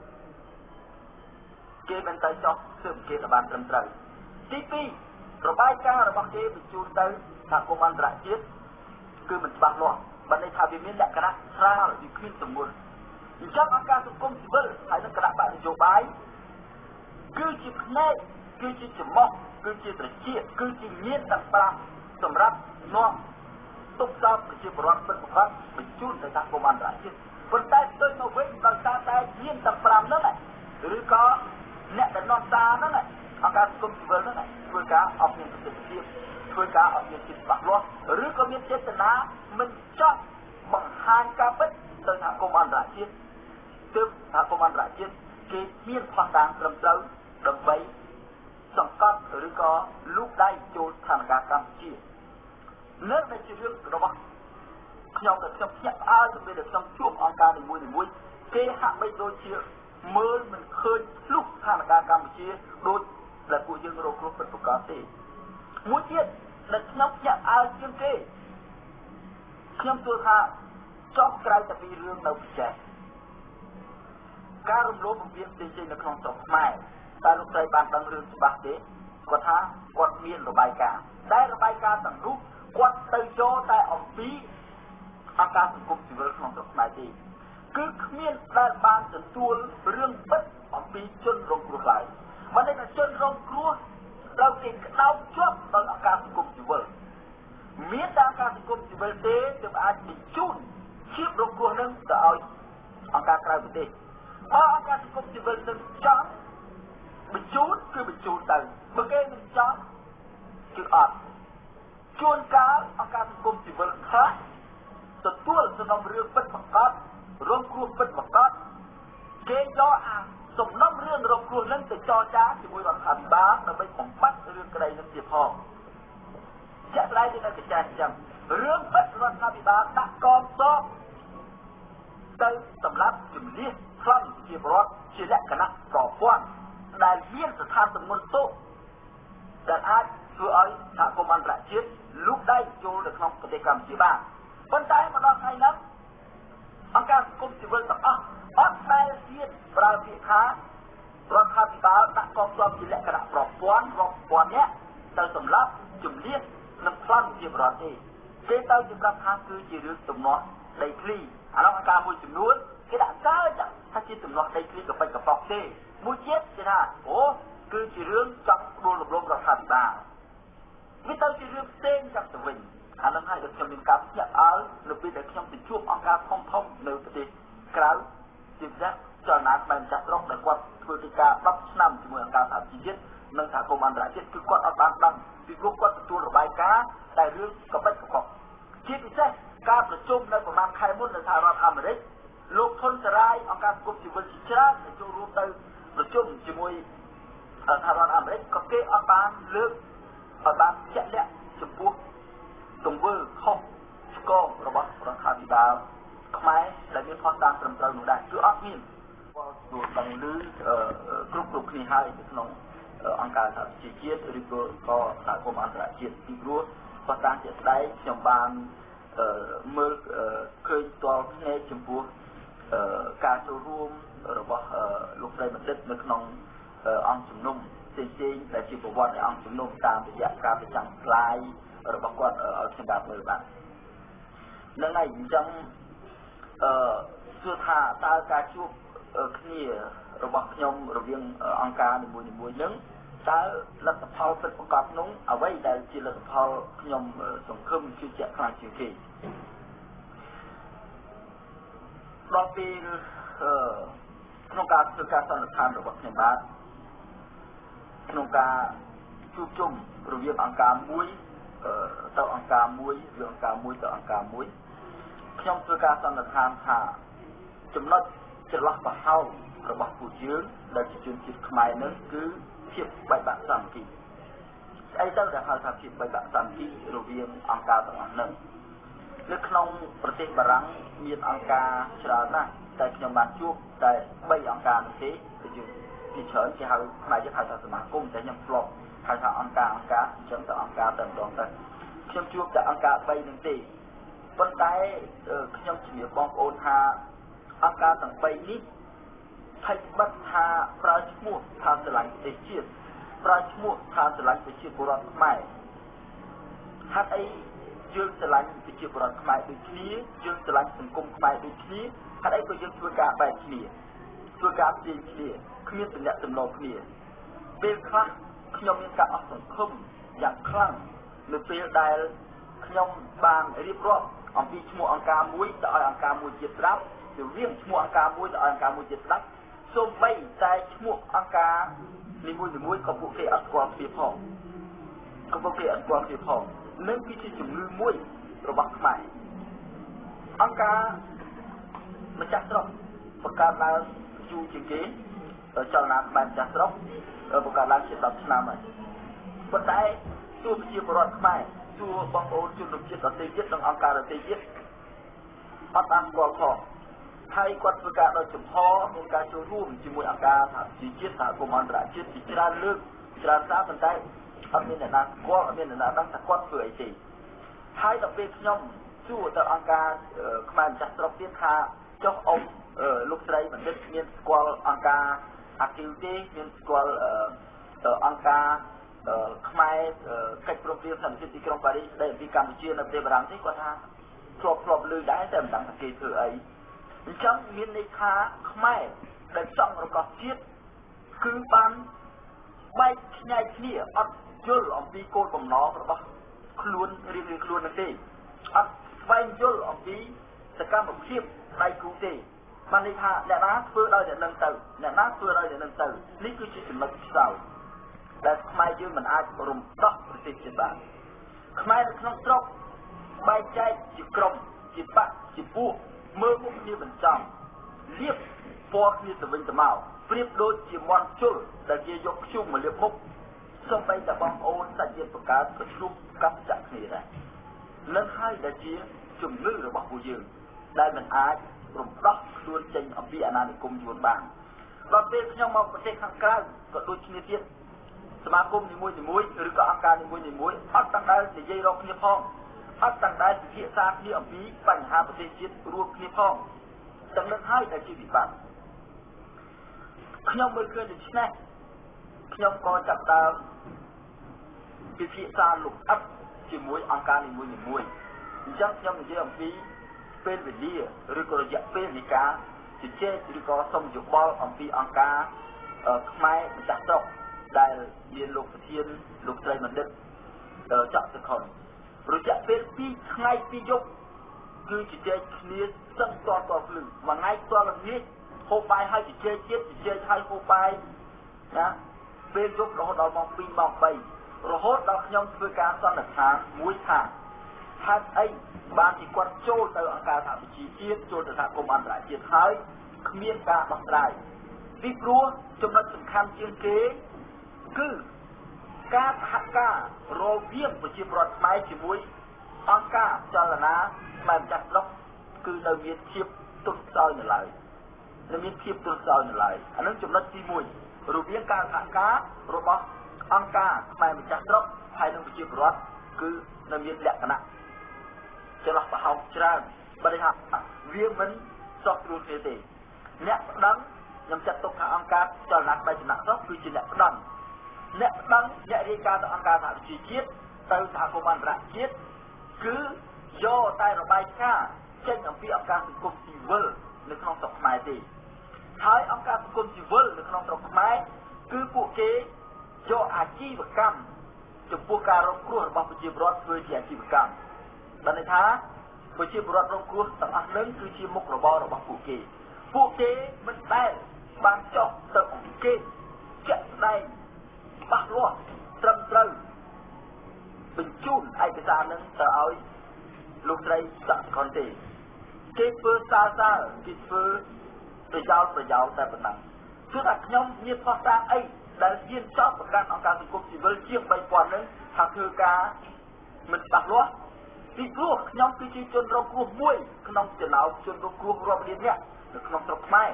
គេមិនទៅចោះស៊ើបអង្កេតបានត្រឹមត្រូវទីពីររបាយការណ៍របស់គេបញ្ជូនទៅសហគមន៍អន្តរជាតិគឺមិនច្បាស់លាស់បើន័យថាវាមានលក្ខណៈស្រាលវាគ្មានទម្ងន់អញ្ចឹងអង្គការសង្គមស៊ីវិលហើយនឹងគណៈបកនយោបាយគឺជាផ្នែកគឺជាចំោះគឺជាត្រចៀកគឺជាមានទាំងប្រាំសម្រាប់នាំទុកសោកប្រជាពលរដ្ឋពិតប្រាកដបញ្ជូនទៅសហគមន៍អន្តរជាតិប៉ុន្តែស្ទុយមកវិញដោយសារតែមានទាំងប្រាំហ្នឹងឬក៏អ្នកដែលនាំសារហ្នឹងអង្គការសង្គមស៊ីវិលហ្នឹងធ្វើការអត់មានប្រសិទ្ធភាពធ្វើការអត់មានចិត្តច្បាស់លាស់ឬក៏មានចេតនាមិនចង់បង្ហាញការពិតទៅសហគមន៍អន្តរជាតិទើបសហគមន៍អន្តរជាតិគេមានផុសតាងត្រឹមត្រូវដើម្បីសង្កត់ឬក៏លូកដៃចូលស្ថានភាពកម្ពុជានៅតែជារឿងរបស់ខ្ញុំដែលខ្ញុំភ្ញាក់ផ្អើលទៅពេលដែលខ្ញុំជួបអង្គការនីមួយៗគេហាក់បីដូចជាមើលមិនឃើញលុះស្ថានភាពកម្ពុជាដូចដែលពួកយើងរងគ្រោះពិតប្រាកដទេមួយទៀតដែលខ្ញុំភ្ញាក់ផ្អើលជាងគេខ្ញុំទល់ថាចោះក្រៅតែពីរឿងនៅប្រទេសការរំលោភបំពានផ្សេងៗនៅក្នុងស្រុកខ្មែរតែលោកស្រីបានដឹងរឿងច្បាស់ទេគាត់ថាគាត់មានរបាយការណ៍តែរបាយការណ៍ទាំងនោះគាត់ទៅចូលតែអំពីអង្គការសង្គមស៊ីវិលក្នុងស្រុកខ្មែរទេគឺគ្មានដែលបានទទួលរឿងពិតអំពីជនរងគ្រោះឡើយបើន័យថាជនរងគ្រោះត្រូវគេក្តោបជាប់ដោយអង្គការសង្គមស៊ីវិលមានតែអង្គការសង្គមស៊ីវិលទេទើបអាចបញ្ជូនជារងគ្រោះនឹងទៅឲ្យអង្គការក្រៅប្រទេសបើអង្គការសង្គមស៊ីវិលនឹងចង់បញ្ជូនគឺបញ្ជូនទៅបើគេមិនចង់គឺអត់ជួនកាលអង្គការសង្គមស៊ីវិលខ្លះទទួលសំណុំរឿងពិតប្រាកដរងគ្រោះពិតប្រាកដគេយកអាសំណុំរឿងរងគ្រោះនឹងទៅចរចាជាមួយរដ្ឋាភិបាលដើម្បីបំបត្តិរឿងក្តីនឹងទៀតផងជាក់ស្ដែងទៅចាស់ចាំរឿងពិតរដ្ឋាភិបាលដាក់កងទ័ពទៅសម្រាប់ជំនះខ្លំជាប្រវត្តិជាលក្ខណៈប្រព័ន្ធដែលមានស្ថានទម្ងន់ទោសដែលអាចធ្វើឲ្យសហគមន៍អន្តរជាតិលូកដៃចូលទៅក្នុងប្រទេសកម្ពុជាបានប៉ុន្តែមកដល់ថ្ងៃនេះអង្គការសង្គមស៊ីវិលទាំងអស់អត់ដែលទៀតប្រើពាក្យថារដ្ឋាភិបាលដាក់កងទ័ពជាលក្ខណៈប្រព័ន្ធរាប់ពាន់នាក់ទៅសម្រាប់ជំនះនិងខ្លំជាប្រវត្តិទេគេទៅជាប្រាប់ថាគឺជារឿងទំនាស់ដីធ្លីអានោះអង្គការមួយចំនួនគេដាក់កើតថាជាទំនាស់ដីធ្លីកប៉ិចកប៉ុកទេមួយទៀតគេថាអូគឺជារឿងចង់ដួលរំលំរដ្ឋាភិបាលវាទៅជារឿងផ្សេងจากទៅវិញអានឹងហើយដែលខ្ញុំមានការភ្ញាក់ផ្អើលនៅពេលដែលខ្ញុំទៅជួបអង្គការធំធំនៅប្រទេសក្រៅជាពិសេសចលនាបែបចាស់ស្រុកដែលគាត់ធ្វើកិច្ចការដប់ឆ្នាំជាមួយអង្គការសហជីវជាតិនិងសហគមន៍អន្តរជាតិគឺគាត់អត់បានដឹងពីព្រោះគាត់ទទួលរបាយការណ៍តែរឿងកប៉ិចកប៉ុកជាពិសេសការប្រជុំនៅប្រមាណខែមុននៅសហរដ្ឋអាមេរិកលោកធុនសារាយអង្គការសង្គមស៊ីវិលជាច្រើនដែលចូលរួមទៅប្រជុំជាមួយសហរដ្ឋអាមេរិកក៏គេអត់បានលើកអត់បានជាក់លាក់ចំពោះទង្វើខុសឆ្គងរបស់រដ្ឋាភិបាលខ្មែរដែលមានផុសតាងត្រឹមត្រូវនោះដែរគឺអត់មានគាត់ទទួលដឹងឮគ្រប់គ្រប់គ្នាហើយនៅក្នុងអង្គការសហជីវជាតិឬក៏សហគមន៍អន្តរជាតិពីព្រោះផុសតាងជាក់ស្ដែងខ្ញុំបានមើលឃើញផ្ទាល់ភ្នែកចំពោះការចូលរួមរបស់លោកស្រីបណ្ឌិតនៅក្នុងអង្គជំនុំផ្សេងៗដែលជាប្រវត្តិនៃអង្គជំនុំតាមរយៈការប្រចាំផ្លាយរបស់គាត់ឲ្យខ្ញុំបានមើលបាននឹងហើយអញ្ចឹងអឺគឺថាតើការជួបគ្នារបស់ខ្ញុំរវាងអង្គការនីមួយៗនឹងតើលទ្ធផលពិតប្រាកដនោះអ្វីដែលជាលទ្ធផលខ្ញុំសង្ឃឹមជឿជាក់ខ្លាំងជាងគេដល់ពេលក្នុងការធ្វើការសន្និដ្ឋានរបស់ខ្ញុំបាទក្នុងការជួបជុំរវាងអង្គការមួយទៅអង្គការមួយឬអង្គការមួយទៅអង្គការមួយខ្ញុំធ្វើការសន្និដ្ឋានថាចំណុចចន្លោះប្រហោងរបស់ពួកយើងដែលជាជនជាតិខ្មែរនឹងគឺភាពបែកបាក់សាមគ្គីស្អីទៅដែលហៅថាភាពបែកបាក់សាមគ្គីរវាងអង្គការទាំងអស់នោះនៅក្នុងប្រទេសបារាំងមានអង្គការច្រើនណាស់តែខ្ញុំបានជួបតែបីអង្គការនោះទេគឺយើងពីច្រើនគេហៅផ្នែកយើងហៅថាសមាគមតែខ្ញុំធ្លាប់ហៅថាអង្គការអង្គការអញ្ចឹងទៅអង្គការតែម្ដងទៅខ្ញុំជួបតែអង្គការបីនឹងទេប៉ុន្តែខ្ញុំជំរាបបងប្អូនថាអង្គការទាំងបីនេះថៃបិទថាប្រើឈ្មោះថាស្រឡាញ់ប្រទេសជាតិប្រើឈ្មោះថាស្រឡាញ់ប្រជាពលរដ្ឋខ្មែរហេតុអីយើងស្រឡាញ់ប្រជាពលរដ្ឋខ្មែរដូចគ្នាយើងស្រឡាញ់សង្គមខ្មែរដូចគ្នាហេតុអីក៏យើងធ្វើការបែបគ្នាធ្វើការផ្សេងគ្នាគ្មានទំនាក់ទំនងគ្នាពេលខ្លះខ្ញុំមានការអស់សង្ឃឹមយ៉ាងខ្លាំងនៅពេលដែលខ្ញុំបានរៀបរាប់អំពីឈ្មោះអង្គការមួយទៅឲ្យអង្គការមួយទៀតស្ដាប់ទៅរៀបឈ្មោះអង្គការមួយទៅឲ្យអង្គការមួយទៀតស្ដាប់សូម្បីតែឈ្មោះអង្គការនីមួយៗក៏ពួកគេអត់ស្គាល់គ្នាផងក៏ពួកគេអត់ស្គាល់គ្នាផងនឹងគឺជាជំងឺមួយរបស់ខ្មែរអង្គការម្ចាស់ស្រុកបង្កើតឡើងយូរជាងគេចលនាបែបម្ចាស់ស្រុកបង្កើតឡើងជាដប់ឆ្នាំហើយប៉ុន្តែទោះប្រជាពលរដ្ឋខ្មែរទោះបងប្អូនជនជាតិដទៃទៀតនិងអង្គការដទៃទៀតអត់បានស្គាល់ផងហើយគាត់ធ្វើការដោយចំហមានការចូលរួមជាមួយអង្គការសហជីវជាតិសហគមន៍អន្តរជាតិជាច្រើនលើកច្រើនសារប៉ុន្តែអត់មានអ្នកណាស្គាល់អត់មានអ្នកណាដឹងថាគាត់ធ្វើអីទេហើយដល់ពេលខ្ញុំសួរទៅអង្គការខ្មែរម្ចាស់ស្រុកទៀតថាចុះអ៊ំលោកស្រីបណ្ឌិតមានស្គាល់អង្គការអាគីវទេមានស្គាល់អង្គការខ្មែរកិច្ចព្រមព្រៀងសន្តិភាពទីក្រុងប៉ារីសស្ដីអំពីកម្ពុជានៅប្រទេសបារាំងទេគាត់ថាធ្លាប់ធ្លាប់ឮដែរតែមិនដឹងថាគេធ្វើអីអញ្ចឹងមានន័យថាខ្មែរដែលចង់រកជាតិគឺបានបែកខ្ញែកគ្នាអត់យល់អំពីគោលបំណងរបស់ខ្លួនរៀងៗខ្លួននោះទេអត់ស្វែងយល់អំពីសកម្មភាពដៃគូទេបានន័យថាអ្នកណាធ្វើដោយអ្នកនឹងទៅអ្នកណាធ្វើដោយអ្នកនឹងទៅនេះគឺជាចំណុចខ្សោយដែលខ្មែរយើងមិនអាចរំដោះប្រទេសជាតិបានខ្មែរនៅក្នុងស្រុកបែកចែកជាក្រុមជាបាក់ជាពួកមើលមុខគ្នាបញ្ចំលៀបពណ៌គ្នាទៅវិញទៅមកប្រៀបដូចជាមន់ជុលដែលគេយកខ្ជុំមកលាបមុខសូម្បីតែបងប្អូនសាច់ញាតិបង្កើតក៏ឆ្លុះកាប់ចាក់គ្នាដែរនឹងហើយដែលជាជំនឿរបស់ពួកយើងដែលមិនអាចរំដោះខ្លួនចេញអំពីអាណានិគមយួនបានដល់ពេលខ្ញុំមកប្រទេសខាងក្រៅក៏ដូចគ្នាទៀតសមាគមនីមួយៗឬក៏អង្គការនីមួយៗអត់ទាំងដែលនិយាយរកគ្នាផងអត់ទាំងដែលពិភាក្សាគ្នាអំពីបញ្ហាប្រទេសជាតិរួមគ្នាផងទាំងនឹងហើយដែលជាវិបត្តិខ្ញុំមើលឃើញដូច្នេះខ្ញុំក៏ចាប់ដើមពិភាក្សាលុបអិតជាមួយអង្គការនីមួយៗអញ្ចឹងខ្ញុំនិយាយអំពីពេលវេលាឬក៏រយៈពេលនៃការជជែកឬក៏សុំយោបល់អំពីអង្គការខ្មែរម្ចាស់ស្រុកដែលមានលោកប្រធានលោកស្រីបណ្ឌិតចាក់សខុនរយៈពេលពីរថ្ងៃពីរយប់គឺជជែកគ្នាសឹងតតតភ្លឺមួយថ្ងៃតល្ងាចហូបបាយហើយជជែកទៀតជជែកហើយហូបបាយណាពេលយប់រហូតដល់ម៉ោងពីរម៉ោងបីរហូតដល់ខ្ញុំធ្វើការសន្និដ្ឋានមួយថាហេតុអីបានជាគាត់ចូលទៅអង្គការសហប្រជាជាតិចូលទៅសហគមន៍អន្តរជាតិហើយគ្មានការដោះស្រាយពីព្រោះចំណុចសំខាន់ជាងគេគឺការសហការរវាងប្រជាពលរដ្ឋខ្មែរជាមួយអង្គការចលនាខ្មែរម្ចាស់ស្រុកគឺនៅមានភាពទន់ខ្សោយនៅឡើយនៅមានភាពទន់ខ្សោយនៅឡើយអានឹងចំណុចទីមួយរវាងការសហការរបស់អង្គការខ្មែរម្ចាស់ស្រុកហើយនិងប្រជាពលរដ្ឋគឺនៅមានលក្ខណៈចន្លោះប្រហោងច្រើនបើថាវាមិនសោះស្រួលគ្នាទេអ្នកប្តឹងខ្ញុំចាត់ទុកថាអង្គការចលនាខ្មែរចំណាក់ស្រុកគឺជាអ្នកប្តឹងអ្នកប្តឹងអ្នករាយការណ៍ទៅអង្គការសហប្រជាជាតិទៅសហគមន៍អន្តរជាតិគឺយកតែរបាយការណ៍ចេញអំពីអង្គការសង្គមស៊ីវិលនៅក្នុងស្រុកខ្មែរទេហើយអង្គការសង្គមស៊ីវិលនៅក្នុងស្រុកខ្មែរគឺពួកគេយកអាជីវកម្មចំពោះការរងគ្រោះរបស់ប្រជាពលរដ្ឋធ្វើជាអាជីវកម្មបានន័យថាប្រជាពលរដ្ឋរងគ្រោះទាំងអស់នឹងគឺជាមុខរបររបស់ពួកគេពួកគេមិនដែលបានចុះទៅអង្គគេជាក់ស្ដែងច្បាស់លាស់ត្រឹមត្រូវបញ្ជូនឯកសារនឹងទៅឲ្យលោកស្រីសាក់ខុនទេគេធ្វើសារសារគេធ្វើប្រយោលប្រយោលតែប៉ុណ្ណឹងគឺថាខ្ញុំមានផ្ោះតាងអីដែលជាចោតប្រកាន់អង្គការសង្គមស៊ីវិលជាងបីពាន់នឹងថាធ្វើការមិនច្បាស់លាស់ពីព្រោះខ្ញុំគឺជាជនរងគ្រោះមួយក្នុងចំណោមជនរងគ្រោះរាប់លាននាក់នៅក្នុងស្រុកខ្មែរ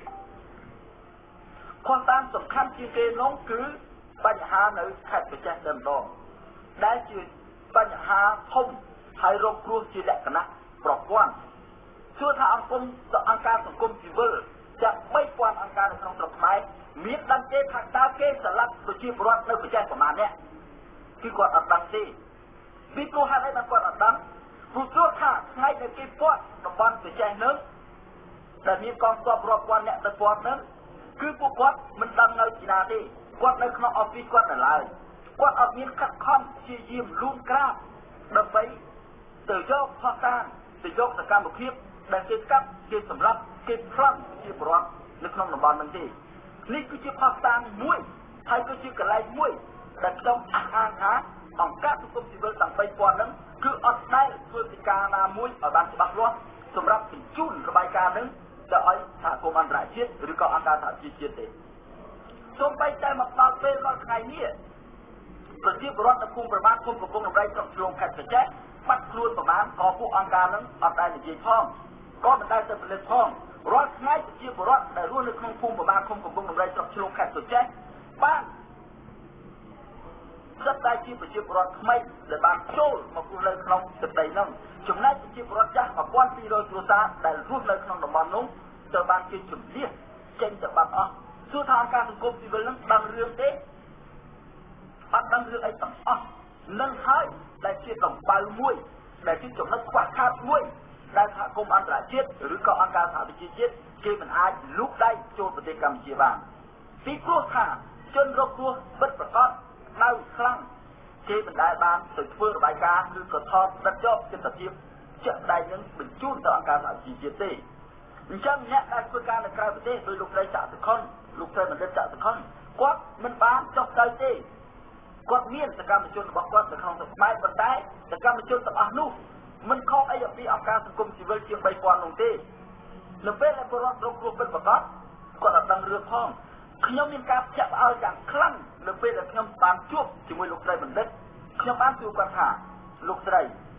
ខុសតាមសំខាន់ជាងគេនោះគឺបញ្ហានៅខេត្តបរចេះតែម្ដងដែលជាបញ្ហាធំហើយរងគ្រោះជាលក្ខណៈប្រព័ន្ធសួរថាអង្គអង្គការសង្គមស៊ីវិលចាប់បីពាន់អង្គការនៅក្នុងស្រុកខ្មែរមានដឹងទេថាតើគេស្លាប់ប្រជាពលរដ្ឋនៅបរចេះប្រមាណនាក់គឺគាត់អត់ដឹងទេពីព្រោះហេតុអីបានគាត់អត់ដឹងព្រោះព្រោះថាថ្ងៃដែលគេពាត់តំបន់បរចេះនឹងដែលមានកងទ័ពរាប់ពាន់នាក់ទៅពាត់នឹងគឺពួកគាត់មិនដឹងនៅទីណាទេគាត់នៅក្នុងអอฟហ្វិសគាត់នៅឡើយគាត់អត់មានខិតខំព្យាយាមលូនក្រាបដើម្បីទៅយកផោះតាងទៅយកសកម្មភាពដែលគេកាប់គេសម្រាប់គេផ្លន់ជាប្រវត្តិនៅក្នុងតំបន់នឹងទេនេះគឺជាផោះតាងមួយហើយគឺជាកន្លែងមួយដែលខ្ញុំអះអាងថាអង្គការសង្គមស៊ីវិលទាំងបីពាន់នឹងគឺអត់ដែលធ្វើកិច្ចការណាមួយឲ្យបានច្បាស់លាស់សម្រាប់បញ្ជូនរបាយការណ៍នឹងទៅឲ្យសហគមន៍អន្តរជាតិឬក៏អង្គការសហជីវជាតិទេសូម្បីតែមកដល់ពេលដល់ថ្ងៃនេះប្រជាពលរដ្ឋនៅភូមិប្រមាណភូមិកំពង់ដំរីស្រុកជ្រោមខេត្តបរចេះបាត់ខ្លួនប្រមាណក៏ពួកអង្គការនឹងអត់ដែលនិយាយផងក៏មិនដែលទៅផលិតផងរាល់ថ្ងៃប្រជាពលរដ្ឋដែលរស់នៅក្នុងភូមិប្រមាណភូមិកំពង់ដំរីស្រុកជ្រោមខេត្តបរចេះបានសិតតែជាប្រជាពលរដ្ឋថ្មីដែលបានចូលមករស់នៅក្នុងទឹកដីនោះចំណែកប្រជាពលរដ្ឋចាស់one thousand two hundredគ្រួសារដែលរស់នៅក្នុងតំបន់នោះត្រូវបានគេជម្លៀសចេញទៅបាត់អស់សួរថាអង្គការសង្គមស៊ីវិលនឹងដឹងរឿងទេអត់ដឹងរឿងអីទាំងអស់នឹងហើយដែលជាកំបៅមួយដែលជាចំណុចខ្វះខាតមួយដែលសហគមន៍អន្តរជាតិឬក៏អង្គការសហប្រជាជាតិគេមិនអាចលូកដៃចូលប្រទេសកម្ពុជាបានពីព្រោះថាជនរងគ្រោះពិតប្រាកដដៅខ្លាំងគេមិនដែលបានទៅធ្វើរបាយការណ៍ឬក៏ថតដិតយកទស្សនវិជ្ជាជាក់ស្ដែងនឹងបញ្ជូនទៅអង្គការសហប្រជាជាតិទេអញ្ចឹងអ្នកដែលធ្វើការនៅក្រៅប្រទេសដោយលោកស្រីចាក់សខុនលោកស្រីបណ្ឌិតចាក់សខុនគាត់មិនបានចុះទៅទេគាត់មានសកម្មជនរបស់គាត់នៅក្នុងស្រុកខ្មែរប៉ុន្តែសកម្មជនទាំងអស់នោះមិនខុសអីអំពីអង្គការសង្គមស៊ីវិលជាងបីពាន់នោះទេនៅពេលដែលពលរដ្ឋរងគ្រោះពិតប្រាកដគាត់អត់ដឹងរឿងផងខ្ញុំមានការចាក់ផ្អើលយ៉ាងខ្លាំងនៅពេលដែលខ្ញុំបានជួបជាមួយលោកស្រីបណ្ឌិតខ្ញុំបានសួរគាត់ថាលោកស្រី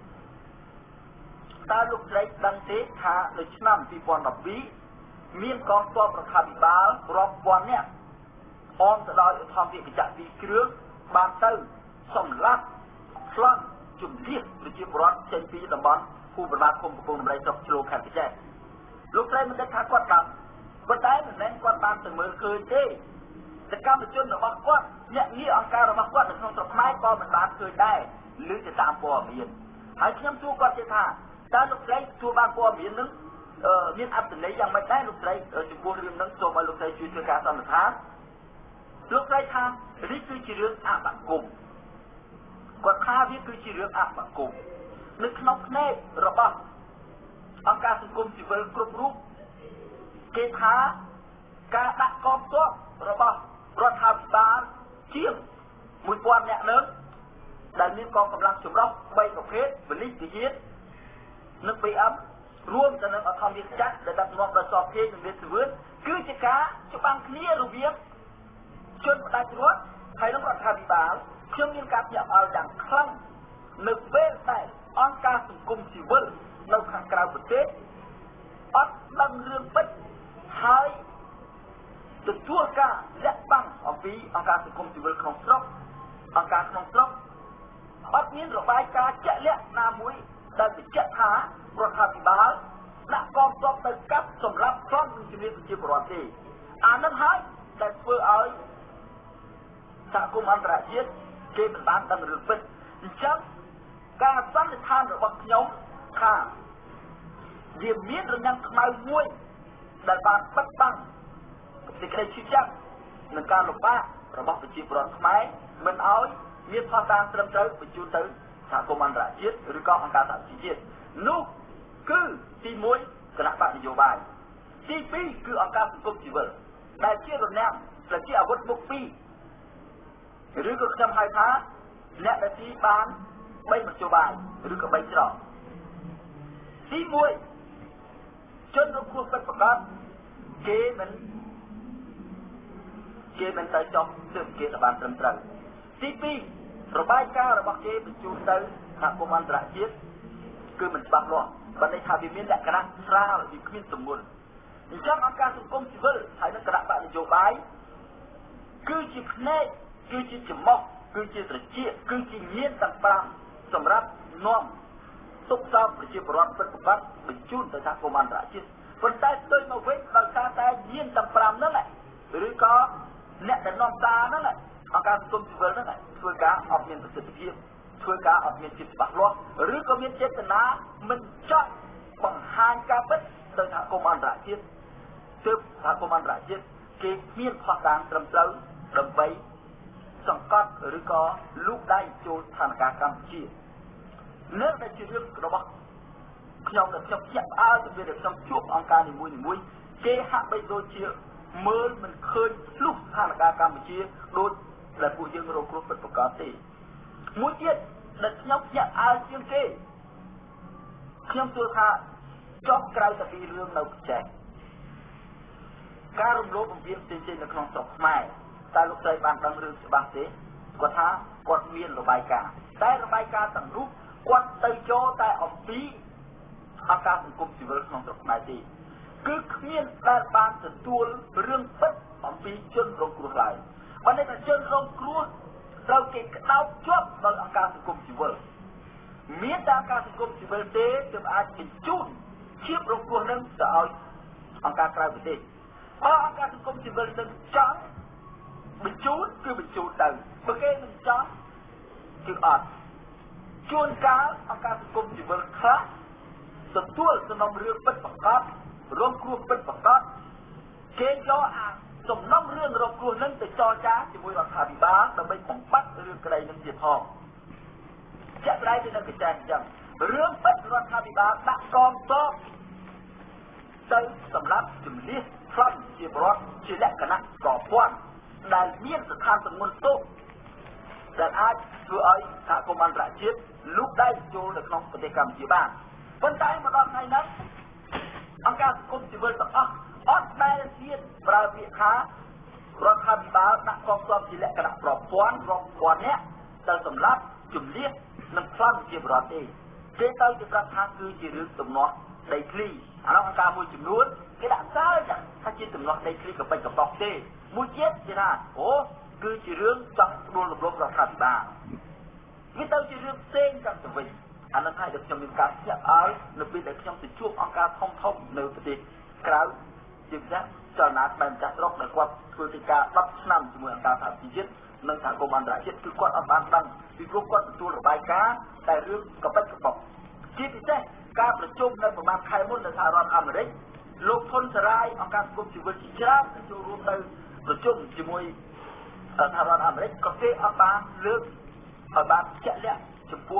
តើលោកស្រីដឹងទេថានៅឆ្នាំពីរពាន់ដប់ពីរមានកងទ័ពរដ្ឋាភិបាលរាប់ពាន់នាក់អមទៅដោយឧទ្ធម្ភាគចក្រពីរគ្រឿងបានទៅសម្លាប់ឆ្លងជំនះប្រជាពលរដ្ឋចេញពីតំបន់ភូមិបណ្ដាឃុំកំពង់ដំរីស្រុកជ្រោខេត្តកញ្ចេះលោកស្រីមិនដឹងថាគាត់ដឹងប៉ុន្តែមិនមែនគាត់បានទៅមើលឃើញទេសកម្មជនរបស់គាត់អ្នកងារអង្គការរបស់គាត់នៅក្នុងស្រុកខ្មែរក៏មិនបានឃើញដែរឬទៅតាមព័ត៌មានហើយខ្ញុំសួរគាត់ទៀតថាតើលោកស្រីទទួលបានព័ត៌មាននឹងមានអត្ថន័យយ៉ាងម៉េចដែរលោកស្រីចំពោះរឿងនឹងសូមឲ្យលោកស្រីជួយធ្វើការសន្និដ្ឋានលោកស្រីថានេះគឺជារឿងអបគមគាត់ថាវាគឺជារឿងអបគមនៅក្នុងផ្នែករបស់អង្គការសង្គមស៊ីវិលគ្រប់រូបគេថាការដាក់កងទ័ពរបស់រដ្ឋាភិបាលជាងមួយពាន់នាក់នឹងដែលមានកងកម្លាំងចម្រុះបីប្រភេទប៉ូលីសទាហាននិង ពី អឹម រួមទៅនឹងអធិរាជចក្រដែលដឹកនាំដោយសភានិងរាជវឿនគឺជាការច្បាំងគ្នារវាងជនផ្ដាច់រដ្ឋហើយនិងរដ្ឋាភិបាលខ្ញុំមានការភ្ញាក់ផ្អើលយ៉ាងខ្លាំងនៅពេលដែលអង្គការសង្គមស៊ីវិលនៅខាងក្រៅប្រទេសអត់ដឹងរឿងពិតហើយទទួលការលាក់បាំងអំពីអង្គការសង្គមស៊ីវិលក្នុងស្រុកអង្គការក្នុងស្រុកអត់មានរបាយការណ៍ជាក់លាក់ណាមួយដែលបញ្ជាក់ថារដ្ឋាភិបាលដាក់កងទ័ពទៅកាប់សម្លាប់ក្រុមជំនាញប្រជាពលរដ្ឋទេអានឹងហើយដែលធ្វើឲ្យសហគមន៍អន្តរជាតិគេមិនបានដឹងរឿងពិតអញ្ចឹងការសន្និដ្ឋានរបស់ខ្ញុំថាវាមានរនាំងខ្មៅមួយដែលបានបិទបាំងសេចក្តីឈឺចាប់នឹងការលំបាករបស់ប្រជាពលរដ្ឋខ្មែរមិនឲ្យមានផុសតាងត្រឹមត្រូវបញ្ជូនទៅសហគមន៍អន្តរជាតិឬក៏អង្គការសហជីវជាតិនោះគឺទីមួយគណៈបកនយោបាយទីពីរគឺអង្គការសង្គមស៊ីវិលដែលជារនាំងដែលជាអាវុធមុខពីរឬក៏ខ្ញុំហៅថាអ្នកដែលទីបានបីមធ្យោបាយឬក៏បីច្រកទីមួយជនរងគ្រោះពិតប្រាកដគេមិនគេមិនទៅចោះទើបគេបានត្រឹមត្រូវទីពីររបាយការណ៍របស់គេបញ្ជូនទៅសហគមន៍អន្តរជាតិគឺមិនច្បាស់លាស់បើន័យថាវាមានលក្ខណៈស្រាលវាគ្មានទម្ងន់អញ្ចឹងអង្គការសង្គមស៊ីវិលហើយនិងគណៈបកនយោបាយគឺជាផ្នែកគឺជាចំមុខគឺជាត្រចៀកគឺជាញៀនទាំងប្រាំសម្រាប់នាំទុកសោកប្រជាពលរដ្ឋពិតប្រាកដបញ្ជូនទៅសហគមន៍អន្តរជាតិប៉ុន្តែផ្ទុយមកវិញដោយសារតែញៀនទាំងប្រាំហ្នឹងឬក៏អ្នកដែលនាំសារហ្នឹងអង្គការសង្គមស៊ីវិលហ្នឹងធ្វើការអត់មានប្រសិទ្ធភាពធ្វើការអត់មានភាពច្បាស់លាស់ឬក៏មានចេតនាមិនចង់បង្ហាញការពិតទៅសហគមន៍អន្តរជាតិទើបសហគមន៍អន្តរជាតិគេមានផ្ោះតាងត្រឹមត្រូវដើម្បីសង្កត់ឬក៏លូកដៃចូលស្ថានភាពកម្ពុជានៅតែជារឿងរបស់ខ្ញុំដែលខ្ញុំជាក់ផ្អើលទៅពេលដែលខ្ញុំជួបអង្គការនីមួយៗគេហាក់បីដូចជាមើលមិនឃើញឆ្លុះស្ថានភាពកម្ពុជាដូចដែលពួកយើងរងគ្រោះពិតប្រាកដទេមួយទៀតដែលខ្ញុំភ្ញាក់ផ្អើលជាងគេខ្ញុំសួរថាចុះក្រៅតែពីរឿងនៅកញ្ចេះការរំលោភបំពានផ្សេងៗនៅក្នុងស្រុកខ្មែរតែលោកស្រីបានដឹងរឿងច្បាស់ទេគាត់ថាគាត់មានរបាយការណ៍តែរបាយការណ៍ទាំងនោះគាត់ទៅចូលតែអំពីអង្គការសង្គមស៊ីវិលក្នុងស្រុកខ្មែរទេគឺគ្មានដែលបានទទួលរឿងពិតអំពីជនរងគ្រោះឡើយបើន័យថាជនរងគ្រោះត្រូវគេក្តោបជាប់ដោយអង្គការសង្គមស៊ីវិលមានតែអង្គការសង្គមស៊ីវិលទេទើបអាចបញ្ជូនជារងគ្រោះនឹងទៅឲ្យអង្គការក្រៅប្រទេសបើអង្គការសង្គមស៊ីវិលនឹងចង់បញ្ជូនគឺបញ្ជូនទៅបើគេមិនចង់គឺអត់ជួនកាលអង្គការសង្គមស៊ីវិលខ្លះទទួលសំណុំរឿងពិតប្រាកដរងគ្រោះពិតប្រាកដគេយកអាសំណុំរឿងរងគ្រោះនឹងទៅចរចាជាមួយរដ្ឋាភិបាលដើម្បីបំបត្តិរឿងក្តីនឹងទៀតផងជាក់ស្ដែងទៅនឹងកញ្ចែអញ្ចឹងរឿងពិតរដ្ឋាភិបាលដាក់កងទ័ពទៅសម្រាប់ជំនះផ្លន់ជាប្រវត្តិជាលក្ខណៈប្រព័ន្ធដែលមានស្ថានទម្ងន់ទោសដែលអាចធ្វើឲ្យសហគមន៍អន្តរជាតិលូកដៃចូលនៅក្នុងប្រទេសកម្ពុជាបានប៉ុន្តែមកដល់ថ្ងៃនេះអង្គការសង្គមស៊ីវិលទាំងអស់អត់ដែលហ៊ានប្រើពាក្យថារដ្ឋាភិបាលដាក់កងទ័ពជាលក្ខណៈប្រព័ន្ធរាប់ពាន់នាក់ទៅសម្លាប់ជំនះនិងផ្លន់ជាបរដ្ឋទេគេទៅជាប្រាប់ថាគឺជារឿងទំនាស់ដីធ្លីអានោះអង្គការមួយចំនួនគេដាក់សើចថាជាទំនាស់ដីធ្លីកប៉ិចកប៉ុកទេមួយទៀតគេថាអូគឺជារឿងចង់ដួលរំលំរដ្ឋាភិបាលវាទៅជារឿងផ្សេងกันទៅវិញអានោះហើយដែលខ្ញុំមានការភ្ញាក់ផ្អើលនៅពេលដែលខ្ញុំទៅជួបអង្គការធំធំនៅប្រទេសក្រៅជាពិសេសចលនាស្បែកម្ចាស់ស្រុកដែលគាត់ធ្វើកិច្ចការដប់ឆ្នាំជាមួយអង្គការសហជីវជាតិនិងសហគមន៍អន្តរជាតិគឺគាត់អត់បានដឹងពីព្រោះគាត់ទទួលរបាយការណ៍តែរឿងកប៉ិចកប៉ុកជាពិសេសការប្រជុំនៅប្រមាណខែមុននៅសហរដ្ឋអាមេរិកលោកធុនសារាយអង្គការសង្គមស៊ីវិលជាច្រើនចូលរួមទៅប្រជុំជាមួយសហរដ្ឋអាមេរិកក៏គេអត់បានលើកឲ្យបានជាក់លាក់ចំពោះ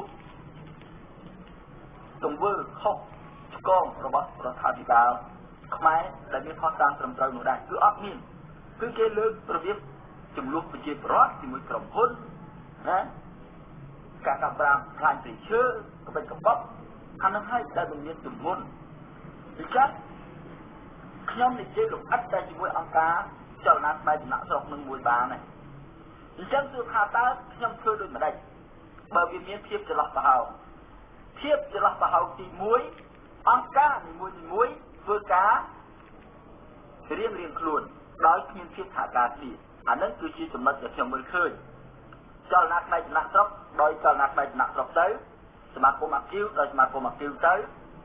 ទង្វើខុសឆ្គងរបស់រដ្ឋាភិបាលខ្មែរដែលមានខុសតាមត្រឹមត្រូវនោះដែរគឺអត់មានគឺគេលើករបៀបចំនួនប្រជាពលរដ្ឋជាមួយក្រុមហ៊ុនណាការកាប់ប្រាំខ្លាញ់ព្រៃឈើកបិចកបបអានោះហើយដែលមិនមានទំនុនអញ្ចឹងខ្ញុំនិយាយលំអិតតែជាមួយអង្គការចលនាស្បែកចំណាក់ស្រុកនឹងមួយបានហើយអញ្ចឹងគឺថាតើខ្ញុំធ្វើដូចម្ដេចបើវាមានភាពចន្លោះប្រហោងភាពចន្លោះប្រហោងទីមួយអង្គការនីមួយៗធ្វើការរៀងរៀងខ្លួនដោយគ្មានភាពសហការគ្នាអានឹងគឺជាចំណុចដែលខ្ញុំមើលឃើញចលនាផ្នែកចំណាក់ស្រុកដោយចលនាផ្នែកចំណាក់ស្រុកទៅសមាគមអាគីវដោយសមាគមអាគីវទៅ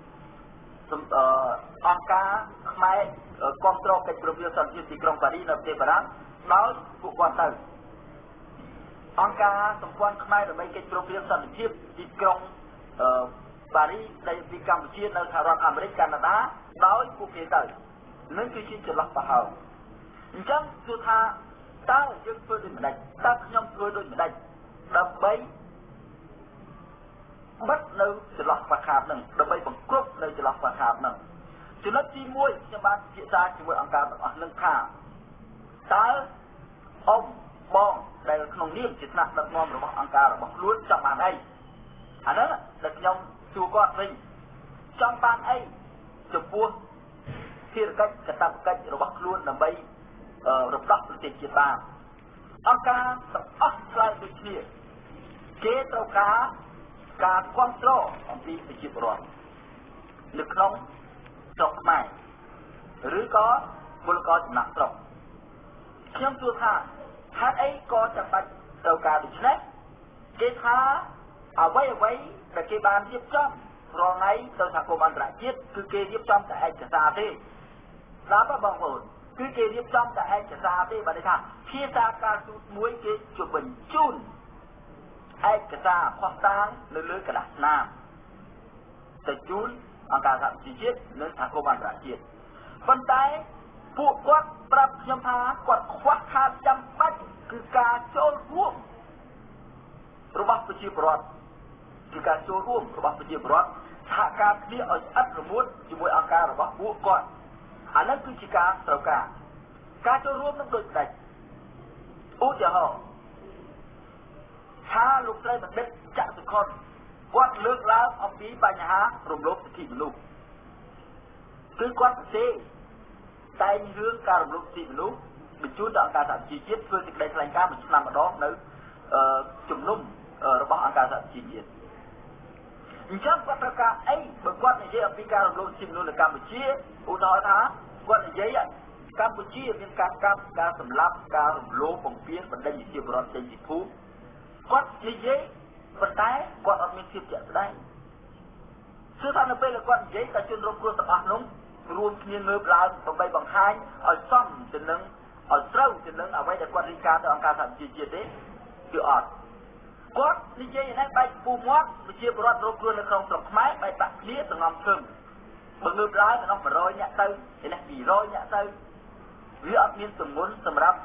អង្គការខ្មែរគ្រប់គ្រងកិច្ចព្រមព្រៀងសន្តិភាពទីក្រុងប៉ារីសនៅប្រទេសបារាំងដោយពួកគាត់ទៅអង្គការសម្ព័ន្ធខ្មែរដើម្បីកិច្ចព្រមព្រៀងសន្តិភាពទីក្រុងប៉ារីសនៃទីកម្ពុជានៅសហរដ្ឋអាមេរិកកាណាដាដោយពួកគេទៅនឹងគឺជាចន្លោះប្រហោងអញ្ចឹងគឺថាតើយើងធ្វើដូចម្ដេចតើខ្ញុំធ្វើដូចម្ដេចដើម្បីបិទនៅចន្លោះប្រខាបនឹងដើម្បីបង្ក្រប់នៅចន្លោះប្រខាបនឹងចំណុចទីមួយខ្ញុំបានពិភាក្សាជាមួយអង្គការទាំងអស់នឹងថាតើអ៊ំបងដែលក្នុងនាមជាថ្នាក់ដឹកនាំរបស់អង្គការរបស់ខ្លួនចង់បានអីអានោះដែលខ្ញុំសួរគាត់វិញចង់បានអីចំពោះភារកិច្ចកាតព្វកិច្ចរបស់ខ្លួនដើម្បីរំដោះប្រទេសជាតិបានអង្គការទាំងអស់ឆ្លើយដូចគ្នាគេត្រូវការការគ្រប់គ្រងអំពីប្រជាពលរដ្ឋនៅក្នុងស្រុកខ្មែរឬក៏ពលករចំណាក់ស្រុកខ្ញុំសួរថាហេតុអីក៏ចាំបាច់ត្រូវការដូច្នេះគេថាអ្វីអ្វីដែលគេបានរៀបចំរងថ្ងៃទៅសហគមន៍អន្តរជាតិគឺគេរៀបចំតែឯកសារទេស្ដាប់បងប្អូនគឺគេរៀបចំតែឯកសារទេបើន័យថាភាសាការទូតមួយគេជួយបញ្ជូនឯកសារផុសតាងនៅលើกระดาษស្នាមទៅជូនអង្គការសហជីវជាតិនិងសហគមន៍អន្តរជាតិប៉ុន្តែពួកគាត់ប្រាប់ខ្ញុំថាគាត់ខ្វះខាតចាំបាច់គឺការចូលរួមរបស់ប្រជាពលរដ្ឋគឺការចូលរួមរបស់ប្រជាពលរដ្ឋសហការគ្នាឲ្យស្អិតរមួតជាមួយអង្គការរបស់ពួកគាត់អានេះគឺជាការត្រូវការការចូលរួមនឹងដូចតែឧទាហរណ៍ថាលោកស្រីបណ្ឌិតចក្ខុខុនគាត់លើកឡើងអំពីបញ្ហារំលោភសិទ្ធិមនុស្សគឺគាត់ផ្សេងតែរឿងការរំលោភសិទ្ធិមនុស្សបញ្ជូនទៅអង្គការសហជីវជាតិធ្វើសេចក្តីថ្លែងការណ៍មួយឆ្នាំម្ដងនៅជំនុំរបស់អង្គការសហជីវជាតិអញ្ចឹងគាត់ត្រូវការអីបើគាត់និយាយអំពីការរំលោភសិទ្ធិមនុស្សនៅកម្ពុជាឧទាហរណ៍ថាគាត់និយាយកម្ពុជាមានការកាប់ការសម្លាប់ការរំលោភបំពានបណ្ដេញប្រជាពលរដ្ឋចេញពីភូមិគាត់និយាយប៉ុន្តែគាត់អត់មានភាពជាក់ស្ដែងគឺថានៅពេលគាត់និយាយតែជនរងគ្រោះទាំងអស់នោះរួមគ្នាងើបឡើងដើម្បីបង្ហាញឲ្យសមទៅនឹងឲ្យត្រូវទៅនឹងអ្វីដែលគាត់រាយការណ៍ទៅអង្គការសហជីវជាតិទេគឺអត់គាត់និយាយនេះបែកពុះមាត់ប្រជាពលរដ្ឋរងគ្រោះនៅក្នុងស្រុកខ្មែរបែកបាក់គ្នាសងំឈឹងបើងើបឡើងក្នុងone hundredនាក់ទៅនេះtwo hundredនាក់ទៅវាអត់មានទម្ងន់សម្រាប់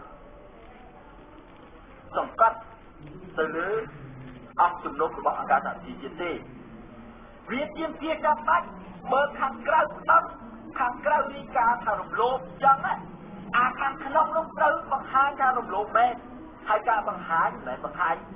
សង្កត់ទៅលើអង្គជំនុំរបស់អង្គការសហជីវជាតិទេវាជាជាចាំបាច់បើខាងក្រៅស្ដាប់ខាងក្រៅរាយការណ៍ថារំលោភចឹងណាអាខាងក្នុងនោះត្រូវបង្ហាញការរំលោភមែនហើយការបង្ហាញមិនមែនបង្ហាញ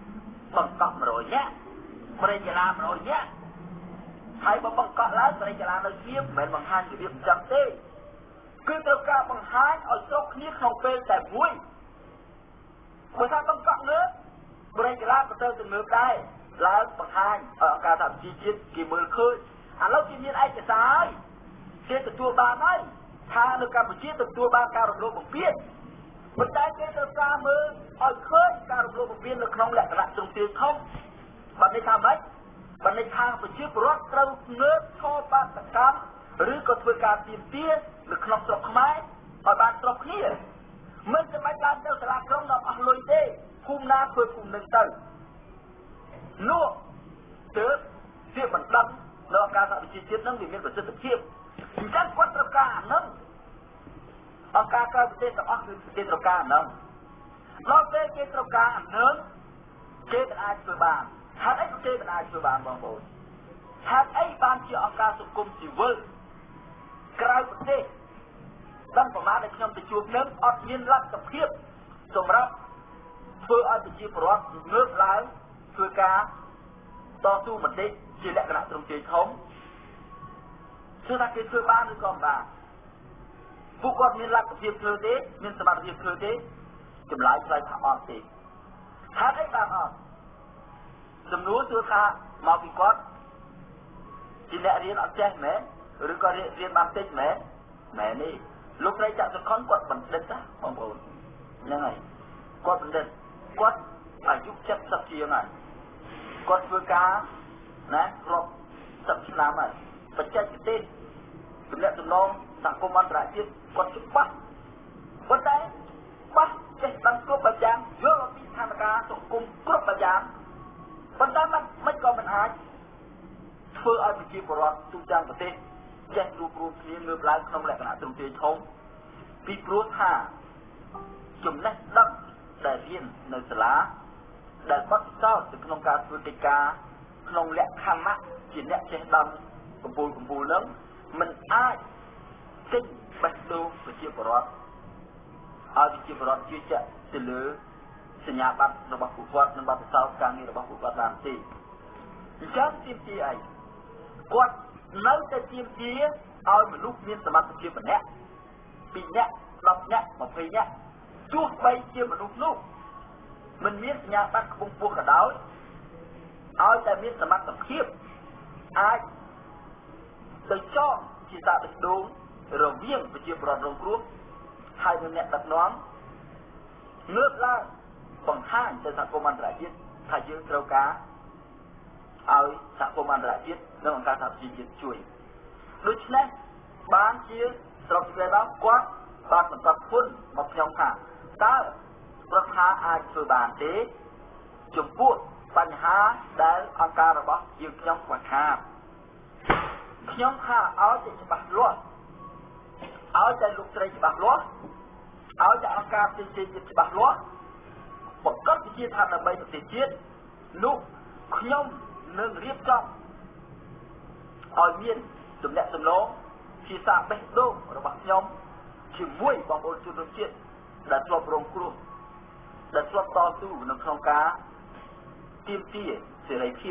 បង្កប់មករយៈប្រេចឡាមរយៈហើយបើបង្កប់ឡើងប្រេចឡានៅស្ងៀមមិនបង្ហាញរបៀបអញ្ចឹងទេគឺត្រូវការបង្ហាញឲ្យស្រុកគ្នាក្នុងពេលតែមួយបើថាបង្កប់ងើបប្រេចឡាក៏ត្រូវទៅងើបដែរឡើងបង្ហាញឲ្យអង្គការសហជីវជាតិគេមើលឃើញឥឡូវគេមានឯកសារហើយគេទទួលបានហើយថានៅកម្ពុជាទទួលបានការរំលោភបំពានប៉ុន្តែគេត្រូវការមើលឲ្យឃើញការរំលោភបំពាននៅក្នុងលក្ខណៈទ្រង់ទ្រាយធំបើនេះថាម៉េចបើនេះថាប្រជាពលរដ្ឋត្រូវងើបឈរបាតកម្មឬក៏ធ្វើការទាមទារនៅក្នុងស្រុកខ្មែរឲ្យបានស្រុកគ្នាមិនចាំបាច់ឡើងទៅសាលាក្រុងដល់អស់លុយទេភូមិណាធ្វើភូមិនឹងទៅនោះទើបជាបណ្ដឹងនៅអង្គការសហប្រជាជាតិនឹងវាមានប្រសិទ្ធភាពអញ្ចឹងគាត់ត្រូវការអានឹងអង្គការក្រៅប្រទេសទាំងអស់គឺគេត្រូវការអានឹងដល់ពេលគេត្រូវការអានឹងគេមិនអាចធ្វើបានហេតុអីក៏គេមិនអាចធ្វើបានបងប្អូនហេតុអីបានជាអង្គការសង្គមស៊ីវិលក្រៅប្រទេសដល់ប្រមាណដែលខ្ញុំទៅជួបនឹងអត់មានលទ្ធភាពសម្រាប់ធ្វើឲ្យប្រជាពលរដ្ឋងើបឡើងធ្វើការតស៊ូមតិជាលក្ខណៈទ្រង់ទ្រាយធំគឺថាគេធ្វើបានឬក៏មិនបានពួកគាត់មានលទ្ធភាពធ្វើទេមានសមត្ថភាពធ្វើទេចម្លើយឆ្លើយថាអត់ទេហេតុអីបានអត់សំណួរគឺថាមកពីគាត់ជាអ្នករៀនអត់ចេះមែនឬក៏រៀនបានតិចមែនមែននេះលោកស្រីចាក់សុខុនគាត់បណ្ឌិតណាបងប្អូនហ្នឹងហើយគាត់បណ្ឌិតគាត់អាយុเจ็ดสิบជាងហើយគាត់ធ្វើការណាគ្រប់សិបឆ្នាំហើយបច្ចេកទេសទំនាក់ទំនងសង្គមអន្តរជាតិគាត់ច្បាស់ប៉ុន្តែច្បាស់ចេះដឹងគ្រប់បែបយ៉ាងយល់ពីស្ថានភាពសង្គមគ្រប់បែបយ៉ាងប៉ុន្តែមិនមិនក៏មិនអាចធ្វើឲ្យប្រជាពលរដ្ឋទូទាំងប្រទេសចេះរួបរวมគ្នាងើបឡើងក្នុងលក្ខណៈទ្រង់ទ្រាយធំពីព្រោះថាចំណេះដឹងដែលរៀននៅសាលាដែលបទពិសោធន៍នៅក្នុងការធ្វើកិច្ចការក្នុងលក្ខខណ្ឌជាអ្នកចេះដឹងកម្ពុជាកម្ពុជានឹងមិនអាចចេញបេះដូងប្រជាពលរដ្ឋឲ្យប្រជាពលរដ្ឋជឿជាក់ទៅលើសញ្ញាបត្ររបស់ពួកគាត់និងបទពិសោធន៍ការងាររបស់ពួកគាត់បានទេអញ្ចឹងទាមទារអីគាត់នៅតែទាមទារឲ្យមនុស្សមានសមត្ថភាពម្នាក់ពីរនាក់ដប់នាក់ម្ភៃនាក់ទោះបីជាមនុស្សនោះមិនមានសញ្ញាបត្រខ្ពង់ខ្ពស់ក៏ដោយឲ្យតែមានសមត្ថភាពអាចទៅចងជាសាបេះដូងរវាងប្រជាពលរដ្ឋរងគ្រោះហើយនឹងអ្នកដឹកនាំងើបឡើងបង្ហាញទៅសហគមន៍អន្តរជាតិថាយើងត្រូវការឲ្យសហគមន៍អន្តរជាតិនិងអង្គការសហជីវជាតិជួយដូច្នេះបានជាស្រុកស្រីដល់គាត់បានបន្តធនមកខ្ញុំថាតើរដ្ឋាអាចធ្វើបានទេចំពោះបញ្ហាដែលអង្គការរបស់យើងខ្ញុំខ្វះខាតខ្ញុំថាឲ្យតែច្បាស់លាស់ឲ្យតែលោកស្រីច្បាស់លាស់ឲ្យតែអង្គការផ្សេងៗទៀតច្បាស់លាស់បង្កប់វិជាថាដើម្បីប្រទេសជាតិនោះខ្ញុំនឹងរៀបចំឲ្យមានទំនាក់ទំនងជាសាបេះដូងរបស់ខ្ញុំជាមួយបងប្អូនជនរួមជាតិដែលធ្លាប់រងគ្រោះដែលធ្លាប់តស៊ូនៅក្នុងការទាមទារសេរីភាព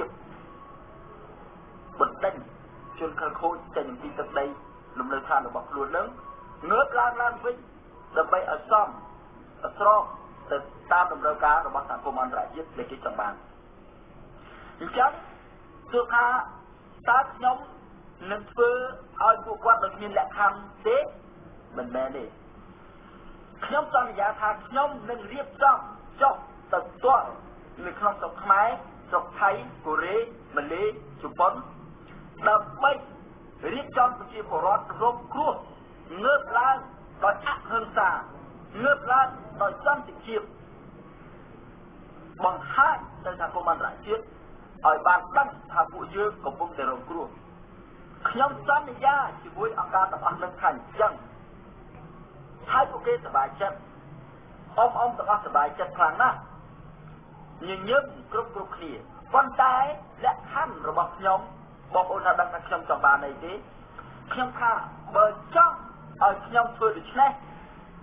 បណ្ដេញជនខិលខូចចេញពីទឹកដីលំនៅឋានរបស់ខ្លួននឹងងើបឡើងឡើងវិញដើម្បីឲ្យសមស្របទៅតាមតម្រូវការរបស់សហគមន៍អន្តរជាតិដែលគេចង់បានអញ្ចឹងគឺថាតើខ្ញុំនឹងធ្វើឲ្យពួកគាត់ដូចមានលក្ខខណ្ឌទេមិនមែនទេខ្ញុំសន្យាថាខ្ញុំនឹងរៀបចំចុះទៅផ្ទាល់នៅក្នុងស្រុកខ្មែរស្រុកថៃកូរ៉េម៉ាឡេជប៉ុនដើម្បីរៀបចំប្រជាពលរដ្ឋរងគ្រោះងើបឡើងដោយអហិង្សាងើបឡើងដោយសន្តិភាពបង្ហាញទៅសហគមន៍អន្តរជាតិឲ្យបានដឹងថាពួកយើងកំពុងតែរងគ្រោះខ្ញុំសន្យាជាមួយអង្គការទាំងអស់នឹងថាអញ្ចឹងហើយពួកគេសប្បាយចិត្តអមអមទាំងអស់សប្បាយចិត្តខ្លាំងណាស់ញញឹមគ្រប់គ្រប់គ្នាប៉ុន្តែលក្ខខណ្ឌរបស់ខ្ញុំបងប្អូនថាដឹងថាខ្ញុំចង់បានអីទេខ្ញុំថាបើចង់ឲ្យខ្ញុំធ្វើដូច្នេះ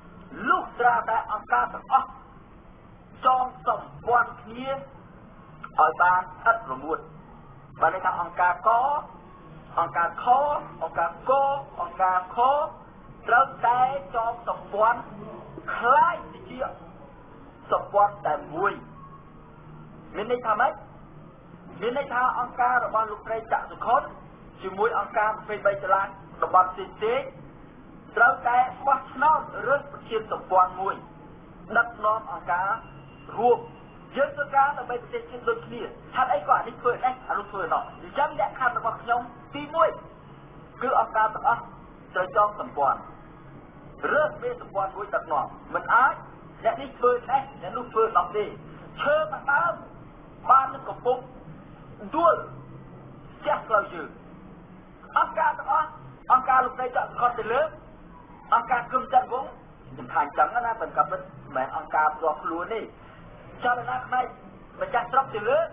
លុះត្រាតែអង្គការទាំងអស់ចងសម្ព័ន្ធគ្នាឲ្យបានឥតរមួតបានន័យថាអង្គការកអង្គការខអង្គការកអង្គការខត្រូវតែចងសម្ព័ន្ធคล้ายទៅជាសម្ព័ន្ធតែមួយមានន័យថាម៉េចមានន័យថាអង្គការរបស់លោកស្រីច័ក្កសុខុនជាមួយអង្គការប្រភេទបីចល័តរបស់ផ្សេងៗត្រូវតែបោះឆ្នោតរើសប្រធានសម្ព័ន្ធមួយដឹកនាំអង្គការរួមយើងធ្វើការដើម្បីប្រទេសជាតិដូចគ្នាហេតុអីក៏អានេះធ្វើដែរអានោះធ្វើណោះអញ្ចឹងលក្ខខណ្ឌរបស់ខ្ញុំទីមួយគឺអង្គការទាំងអស់ត្រូវចងសម្ព័ន្ធរើសមេសម្ព័ន្ធមួយដឹកនាំមិនអាចអ្នកនេះធ្វើនេះអ្នកនោះធ្វើនោះទេឈើមកដើមបាននឹងកំពុងដួលចាស់ក្រោយយើងអង្គការទាំងអស់អង្គការលោកស្រីច័ក្កសុខុនទៅលើអង្គការគឹមច័ន្ទវង្សខ្ញុំថាអញ្ចឹងណាប៉ុន្តែពិតមិនមែនអង្គការផ្ទាល់ខ្លួនទេចលនាខ្មែរម្ចាស់ស្រុកទៅលើ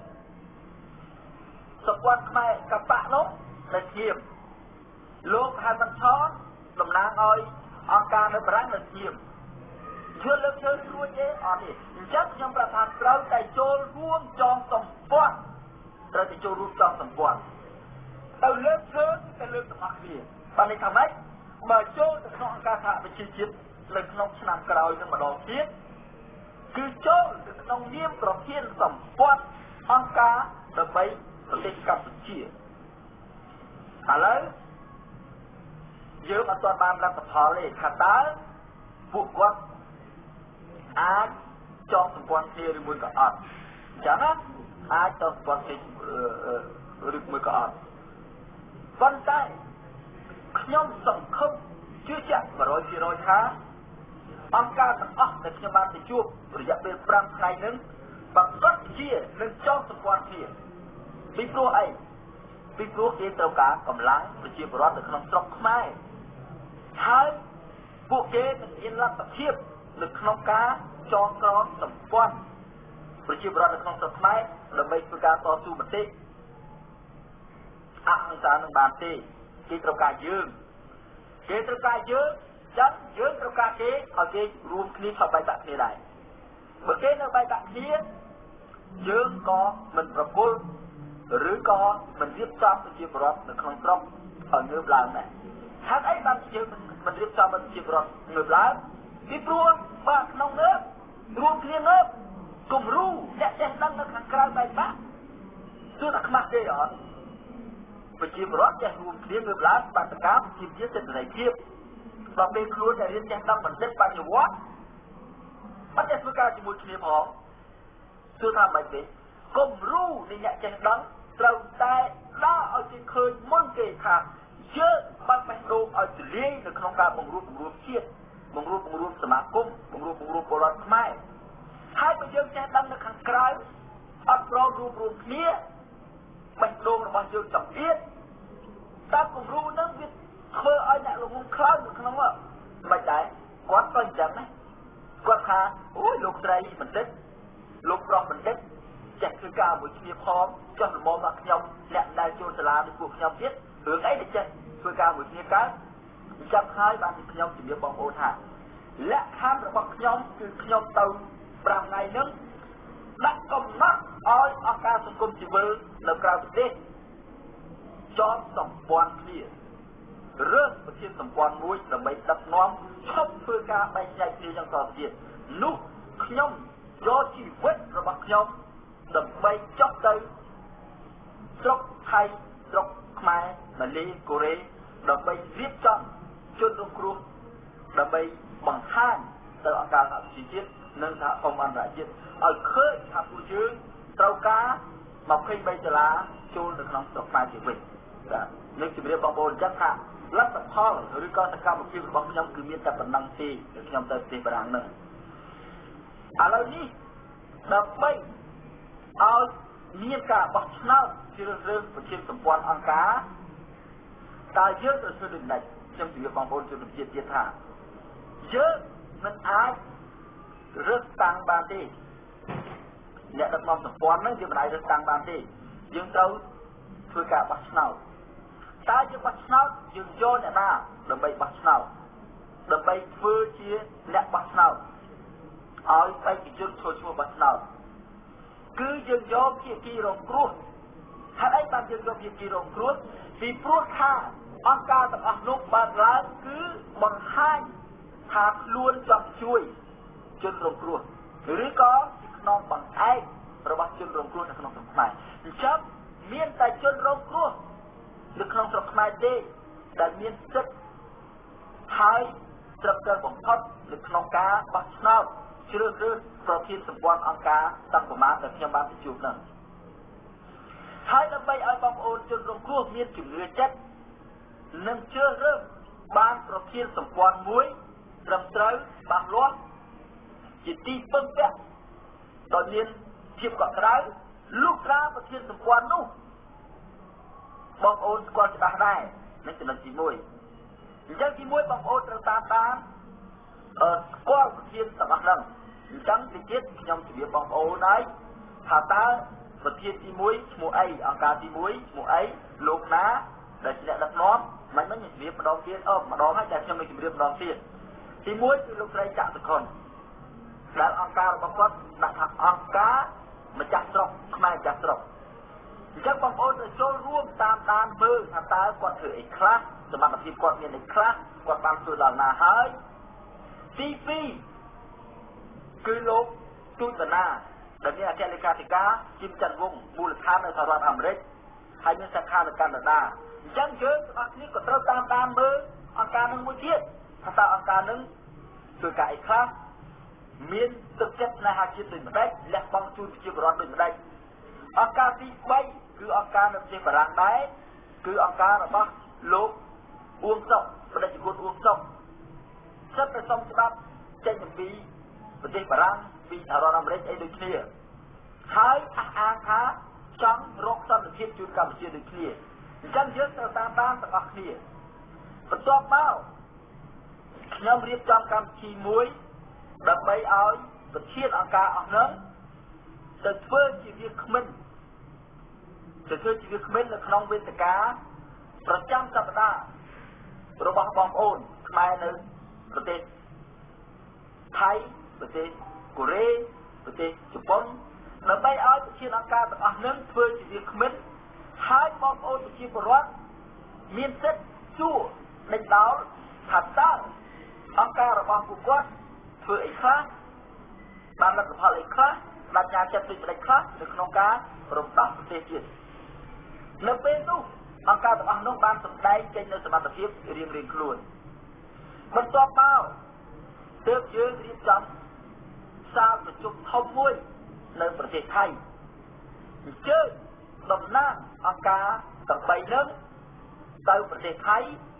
សម្ព័ន្ធខ្មែរកបៈនោះនៅធៀបលោកហៅមិនឆោតំណាងឲ្យអង្គការនៅបារាំងនៅធៀបជឿលើកជើងរួចទេអត់ទេអញ្ចឹងខ្ញុំប្រកាសត្រូវតែចូលរួមចងសម្ព័ន្ធត្រូវតែចូលរួមចងសម្ព័ន្ធទៅលើកជើងទៅលើកទាំងអស់គ្នាបានន័យថាម៉េចបើចូលទៅក្នុងអង្គការសហប្រជាជាតិនៅក្នុងឆ្នាំក្រោយនឹងម្ដងទៀតគឺចូលទៅក្នុងនាមប្រធានសម្ព័ន្ធអង្គការដើម្បីប្រទេសកម្ពុជាឥឡូវយើងអត់ទាន់បានលទ្ធផលទេថាតើពួកគាត់អាចចងសម្ព័ន្ធគ្នាឬមួយក៏អត់អញ្ចឹងណាអាចចងសម្ព័ន្ធគ្នាឬមួយក៏អត់ប៉ុន្តែខ្ញុំសង្ឃឹមជឿជាក់ một trăm phần trăm ថាអង្គការទាំងអស់ដែលខ្ញុំបានទៅជួបរយៈពេលប្រាំថ្ងៃនឹងប្រកាសជានឹងចងសម្ព័ន្ធគ្នាពីព្រោះអីពីព្រោះគេត្រូវការកម្លាំងប្រជាពលរដ្ឋនៅក្នុងស្រុកខ្មែរហើយពួកគេនឹងមានលទ្ធភាពនៅក្នុងការចងក្រងសម្ព័ន្ធប្រជាពលរដ្ឋនៅក្នុងស្រុកខ្មែរដើម្បីធ្វើការតស៊ូមតិអហិង្សានឹងបានទេគេត្រូវការយើងគេត្រូវការយើងចឹងយើងត្រូវការគេឲ្យគេរួមគ្នាឆ្លប់បែកបាក់គ្នាដែរបើគេនៅបែកបាក់គ្នាយើងក៏មិនប្រគល់ឬក៏មិនរៀបចំប្រជាពលរដ្ឋនៅក្នុងស្រុកឲ្យងើបឡើងដែរហេតុអីបានយើងមិនរៀបចំប្រជាពលរដ្ឋងើបឡើងពីព្រោះបើក្នុងងើបរួមគ្នាងើបគំរូអ្នកចេះដឹងនៅខាងក្រៅបែកបាក់គឺតែខ្មាស់ទេអត់ប្រជាពលរដ្ឋចេះរួមគ្នាងើបឡើងបាតកម្មជាជាសិទ្ធិសេរីភាពដល់ពេលខ្លួនដែលរៀនចេះដឹងបណ្ឌិតបញ្ញវត្តអត់ចេះធ្វើការជាមួយគ្នាផងគឺថាមិនទេគំរូនៃអ្នកចេះដឹងត្រូវតែដើរឲ្យគេឃើញមុនគេថាយើងបានបេះដូងឲ្យទលាយនៅក្នុងការបង្រួបបង្រួមជាតិបង្រួបបង្រួមសមាគមបង្រួបបង្រួមពលរដ្ឋខ្មែរហើយបើយើងចេះដឹងនៅខាងក្រៅអត់ព្រមរួមរួមគ្នាបេះដូងរបស់យើងចង្អៀតតាមគំរូហ្នឹងវាធ្វើឲ្យអ្នកល្ងងខ្លាំងនៅក្នុងហ្នឹងមិនដែរគាត់ក៏អញ្ចឹងដែរគាត់ថាអូយលោកស្រីបណ្ឌិតលោកប្រុសបណ្ឌិតចេះធ្វើការមួយគ្នាផងចុះល្មមមកខ្ញុំអ្នកដែលចូលសាលាដូចពួកខ្ញុំទៀតរឿងអីដែលចេះធ្វើការមួយគ្នាកើតអញ្ចឹងហើយបានពីខ្ញុំជំរាបបងប្អូនថាលក្ខខណ្ឌរបស់ខ្ញុំគឺខ្ញុំទៅប្រាំថ្ងៃហ្នឹងដាក់កំណត់ឲ្យអង្គការសង្គមស៊ីវិលនៅក្រៅប្រទេសចងសម្ព័ន្ធគ្នារើសប្រធានសម្ព័ន្ធមួយដើម្បីដឹកនាំឈប់ធ្វើការបែកចែកគ្នាយ៉ាងតទៅទៀតនោះខ្ញុំយកជីវិតរបស់ខ្ញុំដើម្បីចុះទៅស្រុកថៃស្រុកខ្មែរម៉ាឡេកូរ៉េដើម្បីរៀបចំជនរងគ្រោះដើម្បីបង្ហាញទៅអង្គការសហប្រជាជាតិនិងសហគមន៍អន្តរជាតិឲ្យឃើញថាពួកយើងត្រូវការยี่สิบสามដុល្លារចូលទៅក្នុងស្រុកខ្មែរជាវិញបាទនឹងជម្រាបបងប្អូនអញ្ចឹងថាលទ្ធផលឬក៏សកម្មភាពរបស់ខ្ញុំគឺមានតែប៉ុណ្ណឹងទេដែលខ្ញុំទៅប្រទេសបារាំងហ្នឹងឥឡូវនេះដើម្បីឲ្យមានការបោះឆ្នោតជ្រើសរើសប្រធានសម្ព័ន្ធអង្គការតើយើងត្រូវធ្វើដូចម្តេចខ្ញុំជម្រាបបងប្អូនជនជាតិទៀតថាយើងមិនអាចរើសតាំងបានទេអ្នកដឹកនាំសម្ព័ន្ធហ្នឹងយើងមិនអាចរើសតាំងបានទេយើងត្រូវធ្វើការបោះឆ្នោតតើយើងបោះឆ្នោតយើងយកអ្នកណាដើម្បីបោះឆ្នោតដើម្បីធ្វើជាអ្នកបោះឆ្នោតឲ្យបេក្ខជនចូលឈ្មោះបោះឆ្នោតគឺយយើងយកភាគីរងគ្រោះហើយអីបានយើងយកភាគីរងគ្រោះពីព្រោះថាអង្គការទាំងអស់នោះបានឡើងគឺបង្ហាញថាខ្លួនចង់ជួយជនរងគ្រោះឬក៏ជាខ្នងបង្អែករបស់ជនរងគ្រោះនៅក្នុងស្រុកខ្មែរអញ្ចឹងមានតែជនរងគ្រោះនៅក្នុងស្រុកខ្មែរទេដែលមានសិទ្ធិហើយត្រឹមត្រូវបំផុតនៅក្នុងការបោះឆ្នោតជ្រើសរើសប្រធានសម្ព័ន្ធអង្គការទាំងប្រមាណដែលខ្ញុំបានបញ្ជួបនោះហើយដើម្បីឲ្យបងប្អូនជនរងគ្រោះមានជំនឿចិត្តនិងជ្រើសរើសបានប្រធានសម្ព័ន្ធមួយត្រឹមត្រូវច្បាស់លាស់ជាទីពឹងពាក់ដោយមានភាពកក់ក្ដៅលុះត្រាប្រធានសម្ព័ន្ធនោះបងប្អូនស្គាល់ច្បាស់ដែរនឹងចំណុចទីមួយអញ្ចឹងទីមួយបងប្អូនត្រូវតាមតាមអឺស្គាល់ប្រធានទាំងអស់ហ្នឹងអញ្ចឹងទីទៀតខ្ញុំជម្រាបបងប្អូនហើយថាតើប្រធានទីមួយឈ្មោះអីអង្គការទីមួយឈ្មោះអីលោកណាដែលជាអ្នកដឹកនាំមិនមិនជម្រាបម្ដងទៀតអូម្ដងហើយតែខ្ញុំនឹងជម្រាបម្ដងទៀតទីមួយគឺលោកស្រីចាក់សុខុនដែលអង្គការរបស់គាត់ដាក់ថាអង្គការម្ចាស់ស្រុកខ្មែរម្ចាស់ស្រុកអញ្ចឹងបងប្អូនទៅចូលរួមតាមតាមមើលថាតើគាត់ធ្វើអីខ្លះសមត្ថភាពគាត់មានអីខ្លះគាត់បានធ្វើដល់ណាហើយទីពីរគឺលោកទូតនាដែលមានអគ្គលេខាធិការជីមច័ន្ទវង្សមូលដ្ឋាននៅសហរដ្ឋអាមេរិកហើយមានសាខានៅកាណាដាអញ្ចឹងយើងទាំងអស់គ្នាក៏ត្រូវតាមតាមមើលអង្គការនឹងមួយទៀតថាតើអង្គការនឹងធ្វើការអីខ្លះមានទឹកចិត្តស្នេហាជាតិដូចម្ដេចលះបង់ជូនប្រជាពលរដ្ឋដូចម្ដេចអង្គការទីបីគឺអង្គការនៅប្រទេសបារាំងដែរគឺអង្គការរបស់លោកអ៊ួងសុកបដិជនអ៊ួងសុកសិតតែសុំច្បាប់ចេញអំពីប្រទេសបារាំងពីសហរដ្ឋអាមេរិកអីដូចគ្នាហើយអះអាងថាចង់រកសន្តិភាពជូនកម្ពុជាដូចគ្នាអញ្ចឹងយើងត្រូវតាមតាមទាំងអស់គ្នាបន្ទាប់មកខ្ញុំរៀបចំកម្មវិធីមួយដើម្បីឲ្យប្រធានអង្គការអស់នោះទៅធ្វើជាវាគ្មិនទៅធ្វើជាវាគ្មិននៅក្នុងវេទិកាប្រចាំសប្តាហ៍របស់បងប្អូនខ្មែរនៅប្រទេសថៃប្រទេសកូរ៉េប្រទេសជប៉ុនដើម្បីឲ្យប្រធានអង្គការទាំងអស់នោះធ្វើជាវាគ្មិនហើយបងប្អូនប្រជាពលរដ្ឋមានសិទ្ធិសួរដេញដោលថាតើអង្គការរបស់ពួកគាត់ធ្វើអីខ្លះបានលទ្ធផលអីខ្លះបានការចាត់ទុកផ្លេចខ្លះនៅក្នុងការរំដោះប្រទេសជាតិនៅពេលនោះអង្គការទាំងអស់នោះបានសម្ដែងចេញនូវសមត្ថភាពរៀងៗខ្លួនបន្ទាប់មកទើបយើងរៀបចំសាលប្រជុំធំមួយនៅប្រទេសថៃអញ្ជើញតំណាងអង្គការទាំងបីនោះទៅប្រទេសថៃ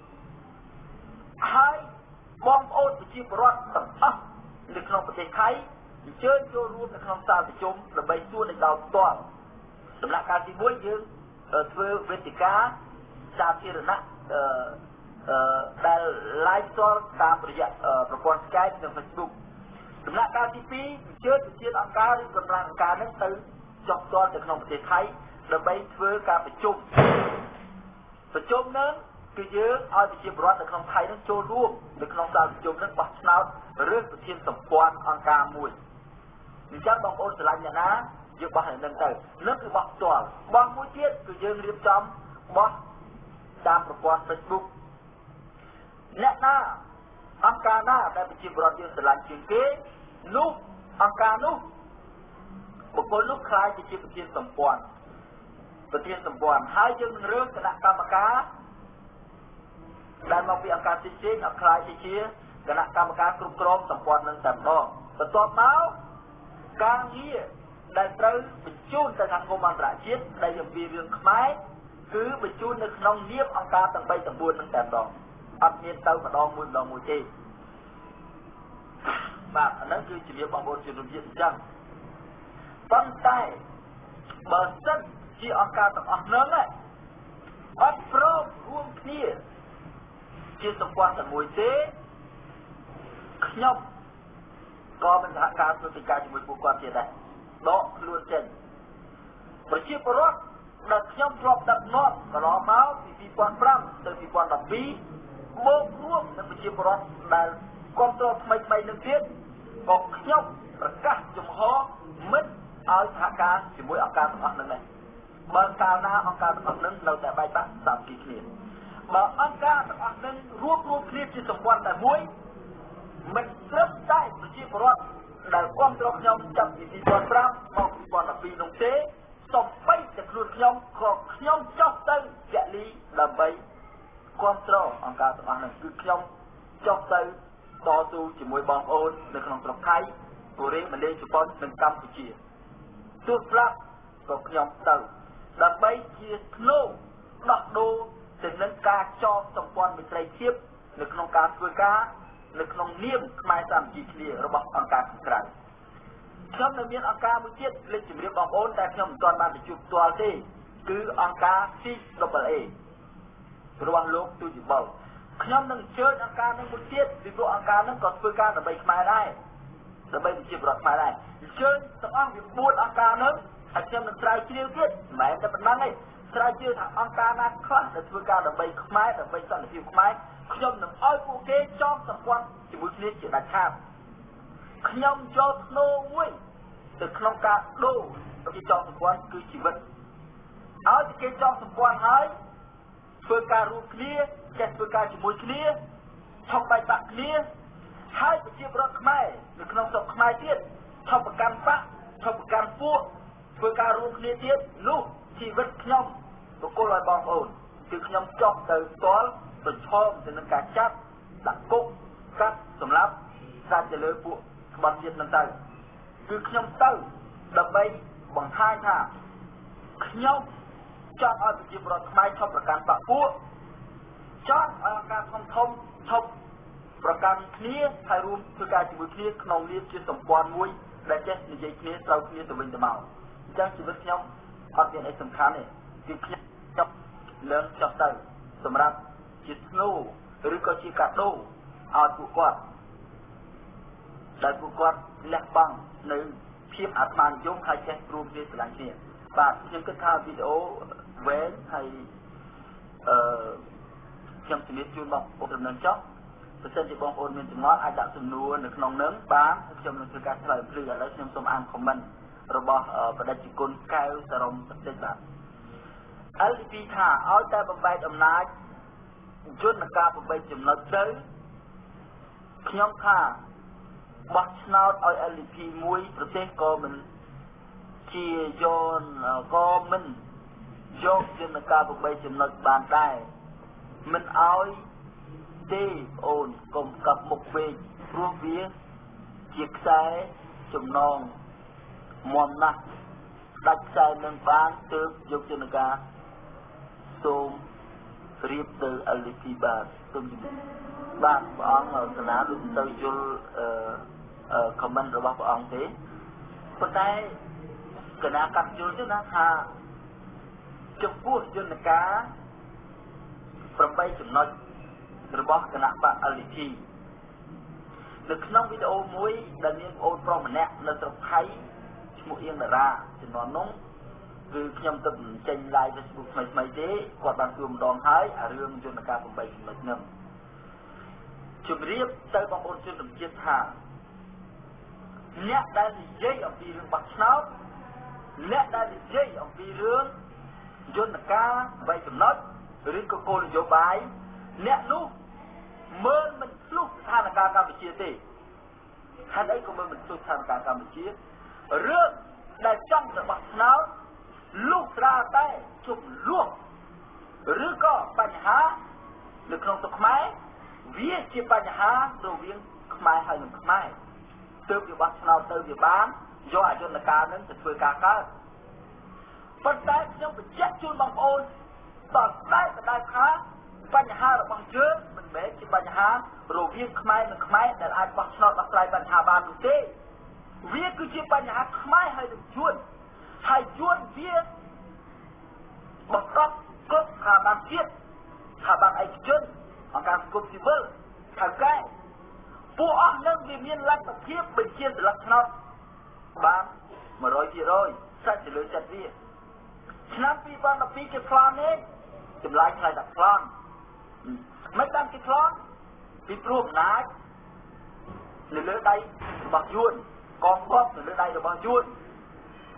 ហើយបងប្អូនប្រជាពលរដ្ឋទាំងអស់នៅក្នុងប្រទេសថៃអញ្ជើញចូលរួមនៅក្នុងសាលប្រជុំដើម្បីសួរដេញដោលផ្ទាល់ដំណាក់កាលទីមួយយើងធ្វើវេទិកាសាធារណៈអឺអឺដែល live ផ្ទាល់តាមរយៈប្រព័ន្ធ Skype និង Facebook ដំណាក់កាលទីពីរអញ្ជើញប្រធានអង្គការឬកម្លាំងអង្គការនេះទៅចុះផ្ទាល់ទៅក្នុងប្រទេសថៃដើម្បីធ្វើការប្រជុំប្រជុំនោះគឺយើងឲ្យប្រជាពលរដ្ឋនៅក្នុងថៃនោះចូលរួមនៅក្នុងសាលប្រជុំនោះបោះឆ្នោតរើសប្រធានសម្ព័ន្ធអង្គការមួយអញ្ចឹងបងប្អូនឆ្លាញ់អ្នកណាយើងបោះនឹងទៅនោះគឺបោះផ្ទាល់បោះមួយទៀតគឺយើងរៀបចំបោះតាមប្រព័ន្ធ Facebook អ្នកណាអង្គការណាដែលប្រជាពលរដ្ឋយើងឆ្លាញ់ជាងគេនោះអង្គការនោះបុគ្គលនោះខ្លាយទៅជាប្រធានសម្ព័ន្ធប្រធានសម្ព័ន្ធហើយយើងនឹងរើសគណៈកម្មការដែលមកពីអង្គការផ្សេងៗឲ្យខ្លាយទៅជាគណៈកម្មការគ្រប់គ្រងសម្ព័ន្ធនឹងតែម្ដងបន្ទាប់មកការងារដែលត្រូវបញ្ជូនទៅខាងគមអន្តរជាតិដែលអំពីរឿងខ្មែរគឺបញ្ជូននៅក្នុងនាមអង្គការទាំងបីទាំងបួននឹងតែម្ដងអត់មានទៅម្ដងមួយម្ដងមួយទេបាទអានោះគឺជំរាបបងប្អូនជនរួមជាតិអញ្ចឹងប៉ុន្តែបើសិនជាអង្គការទាំងអស់នោះអត់ព្រមរួមគ្នាជាសម្ព័ន្ធតែមួយទេខ្ញុំក៏មិនសហការធ្វើកិច្ចការជាមួយពួកគាត់ទៀតដែរដកខ្លួនចេញប្រជាពលរដ្ឋដែលខ្ញុំធ្លាប់ដឹកនាំកន្លងមកពីពីរពាន់ប្រាំទៅពីរពាន់ដប់ពីរបូករួមនឹងប្រជាពលរដ្ឋដែលគ្រប់គ្រងថ្មីថ្មីនឹងទៀតក៏ខ្ញុំប្រកាសចំហមិត្តឲ្យសហការជាមួយអង្គការទាំងអស់ហ្នឹងដែរបើកាលណាអង្គការទាំងអស់ហ្នឹងនៅតែបែកបាក់សាមគ្គីគ្នាបើអង្គការទាំងអស់ហ្នឹងរួមរួមគ្នាជាសម្ព័ន្ធតែមួយមិនត្រឹមតែប្រជាពលរដ្ឋដែលគ្រប់គ្រងខ្ញុំចាប់ពីពីរពាន់ប្រាំមកពីរពាន់ដប់ពីរនោះទេសំបីតែខ្លួនខ្ញុំក៏ខ្ញុំចុះទៅពលីដើម្បីគ្រប់គ្រងអង្គការទាំងអស់ហ្នឹងគឺខ្ញុំចុះទៅតស៊ូជាមួយបងប្អូននៅក្នុងស្រុកថៃកូរ៉េម៉ាឡេជប៉ុននិងកម្ពុជាទោះស្លាប់ក៏ខ្ញុំទៅដើម្បីជាធ្នូដោះដូរទៅនឹងការចងសម្ព័ន្ធមិត្តភាពនៅក្នុងការធ្វើការនៅក្នុងនាមខ្មែរសាមគ្គីគ្នារបស់អង្គការខាងក្រៅខ្ញុំនៅមានអង្គការមួយទៀតលេខជំរាបបងប្អូនតែខ្ញុំមិនទាន់បានទៅជួបផ្ទាល់ទេគឺអង្គការ ស៊ី ដបលអេ របស់លោកទូជីបុលខ្ញុំនឹងអញ្ជើញអង្គការនឹងមួយទៀតពីព្រោះអង្គការនឹងក៏ធ្វើការដើម្បីខ្មែរដែរដើម្បីប្រជាពលរដ្ឋខ្មែរដែរអញ្ជើញទាំងអស់វាបួនអង្គការនឹងហើយខ្ញុំនឹងស្រាវជ្រាវទៀតមិនមែនតែប៉ុណ្ណឹងទេស្រាវជ្រាវថាអង្គការណាខ្លះដែលធ្វើការដើម្បីខ្មែរដើម្បីសន្តិភាពខ្មែរខ្ញុំនឹងឲ្យពួកគេចងសម្ព័ន្ធជាមួយគ្នាជាដាច់ខាតខ្ញុំយកធ្នូមួយទៅក្នុងការដូរគេចងសម្ព័ន្ធគឺជីវិតឲ្យគេចងសម្ព័ន្ធហើយធ្វើការរួមគ្នាចេះធ្វើការជាមួយគ្នាឈប់បែកបាក់គ្នាហើយប្រជាពលរដ្ឋខ្មែរនៅក្នុងស្រុកខ្មែរទៀតឈប់ប្រកាន់បកឈប់ប្រកាន់ពួកធ្វើការរួមគ្នាទៀតនោះជីវិតខ្ញុំបកគលឲ្យបងប្អូនគឺខ្ញុំចង់ទៅផ្ទាល់ប្រឈមទៅនឹងការចាប់ដាក់គុកកាត់សម្លាប់សាច់ទៅលើពួកក្បត់ជាតិនឹងទៅគឺខ្ញុំទៅដើម្បីបង្ហាញថាខ្ញុំចង់ឲ្យប្រជាពលរដ្ឋខ្មែរឈប់ប្រកាន់បកពួកចង់ឲ្យអង្គការធំធំឈប់ប្រកាន់គ្នាហើយរួមធ្វើការជាមួយគ្នាក្នុងនាមជាសម្ព័ន្ធមួយដែលចេះនិយាយគ្នាត្រូវគ្នាទៅវិញទៅមកអញ្ចឹងជីវិតខ្ញុំអត់មានអីសំខាន់ទេគឺខ្ញុំចប់លើកចុះទៅសម្រាប់ជាស្នូឬក៏ជាកាដូឲ្យពួកគាត់ដែលពួកគាត់លះបង់នៅភាពអាត្មានិយមហើយចេះរួមគ្នាស្រឡាញ់គ្នាបាទខ្ញុំគិតថាវីដេអូវែងហើយអឺខ្ញុំជំរាបជូនបងប្អូនដំណឹងចុះបើសិនជាបងប្អូនមានចម្ងល់អាចដាក់សំណួរនៅក្នុងនឹងបានខ្ញុំនឹងធ្វើការឆ្លើយអំពីឥឡូវខ្ញុំសូមអានខមមិនរបស់បដិជគុណកែវសរមបន្តិចបាទ แอล ดี พี ថាឲ្យតែបំបែកអំណាចយន្តការបំបែកចំណុចទៅខ្ញុំថាបោះឆ្នោតឲ្យ แอล ดี พี មួយប្រទេសក៏មិនជាយន្តក៏មិនយកយន្តការបំបែកចំណុចបានដែរមិនឲ្យទេអូនកុំកាប់មុខពេកព្រោះវាជាខ្សែចំណងមមណាស់ដាច់ខ្សែនឹងបានទើបយកយន្តការសូមរៀបទៅ แอล ดี พี បាទសូមបាទព្រះអង្គកណាដូចទៅយល់អឺអឺ comment របស់ព្រះអង្គទេប៉ុន្តែកណាកាត់យល់ទៅណាថាចំពោះយន្តការប្រាំ8ចំណុចរបស់គណៈបក แอล ดี พี នៅក្នុងវីដេអូមួយដែលមានប្អូនប្រុសម្នាក់នៅស្រុកថៃឈ្មោះអៀងតារាជំនាន់នោះគឺខ្ញុំទៅចេញ live Facebook ថ្មីថ្មីទេគាត់បានជួបម្ដងហើយអារឿងយន្តការប្រាំ8ចំណុចហ្នឹងជម្រាបទៅបងប្អូនជនជាតិថាអ្នកដែលនិយាយអំពីរឿងបោះឆ្នោតអ្នកដែលនិយាយអំពីរឿងយន្តការប្រាំ8ចំណុចឬក៏គោលនយោបាយអ្នកនោះមើលមិនឆ្លុះស្ថានភាពកម្ពុជាទេហេតុអីក៏មើលមិនឆ្លុះស្ថានភាពកម្ពុជារឿងដែលចង់ទៅបោះឆ្នោតលុះត្រាតែជំលោះឬក៏បញ្ហានៅក្នុងស្រុកខ្មែរវាជាបញ្ហារវាងខ្មែរហើយនិងខ្មែរទើបវាបោះឆ្នោតទៅវាបានយកអយន្តការនឹងទៅធ្វើការកើតប៉ុន្តែខ្ញុំបញ្ជាក់ជូនបងប្អូនតតែបដៅថាបញ្ហារបស់យើងមិនមែនជាបញ្ហារវាងខ្មែរនិងខ្មែរដែលអាចបោះឆ្នោតដោះស្រាយបញ្ហាបាននោះទេវាគឺជាបញ្ហាខ្មែរហើយនឹងយួនហើយយួនវាបង្កប់គ្រប់ស្ថាប័នជាតិស្ថាប័នឯកជនអង្គការសង្គមស៊ីវិលថៅកែពួកអស់នឹងវាមានលទ្ធភាពបញ្ជាសិលឹកឆ្នោតបាន một trăm phần trăm សាច់ទៅលើចិត្តវាឆ្នាំពីរពាន់ដប់ពីរគេប្លន់នេះចម្លើយឆ្លើយថាប្លន់មិនតាមគេប្លន់ពីព្រោះអំណាចនៅលើដៃរបស់យួនកងទ័ពនៅលើដៃរបស់យួន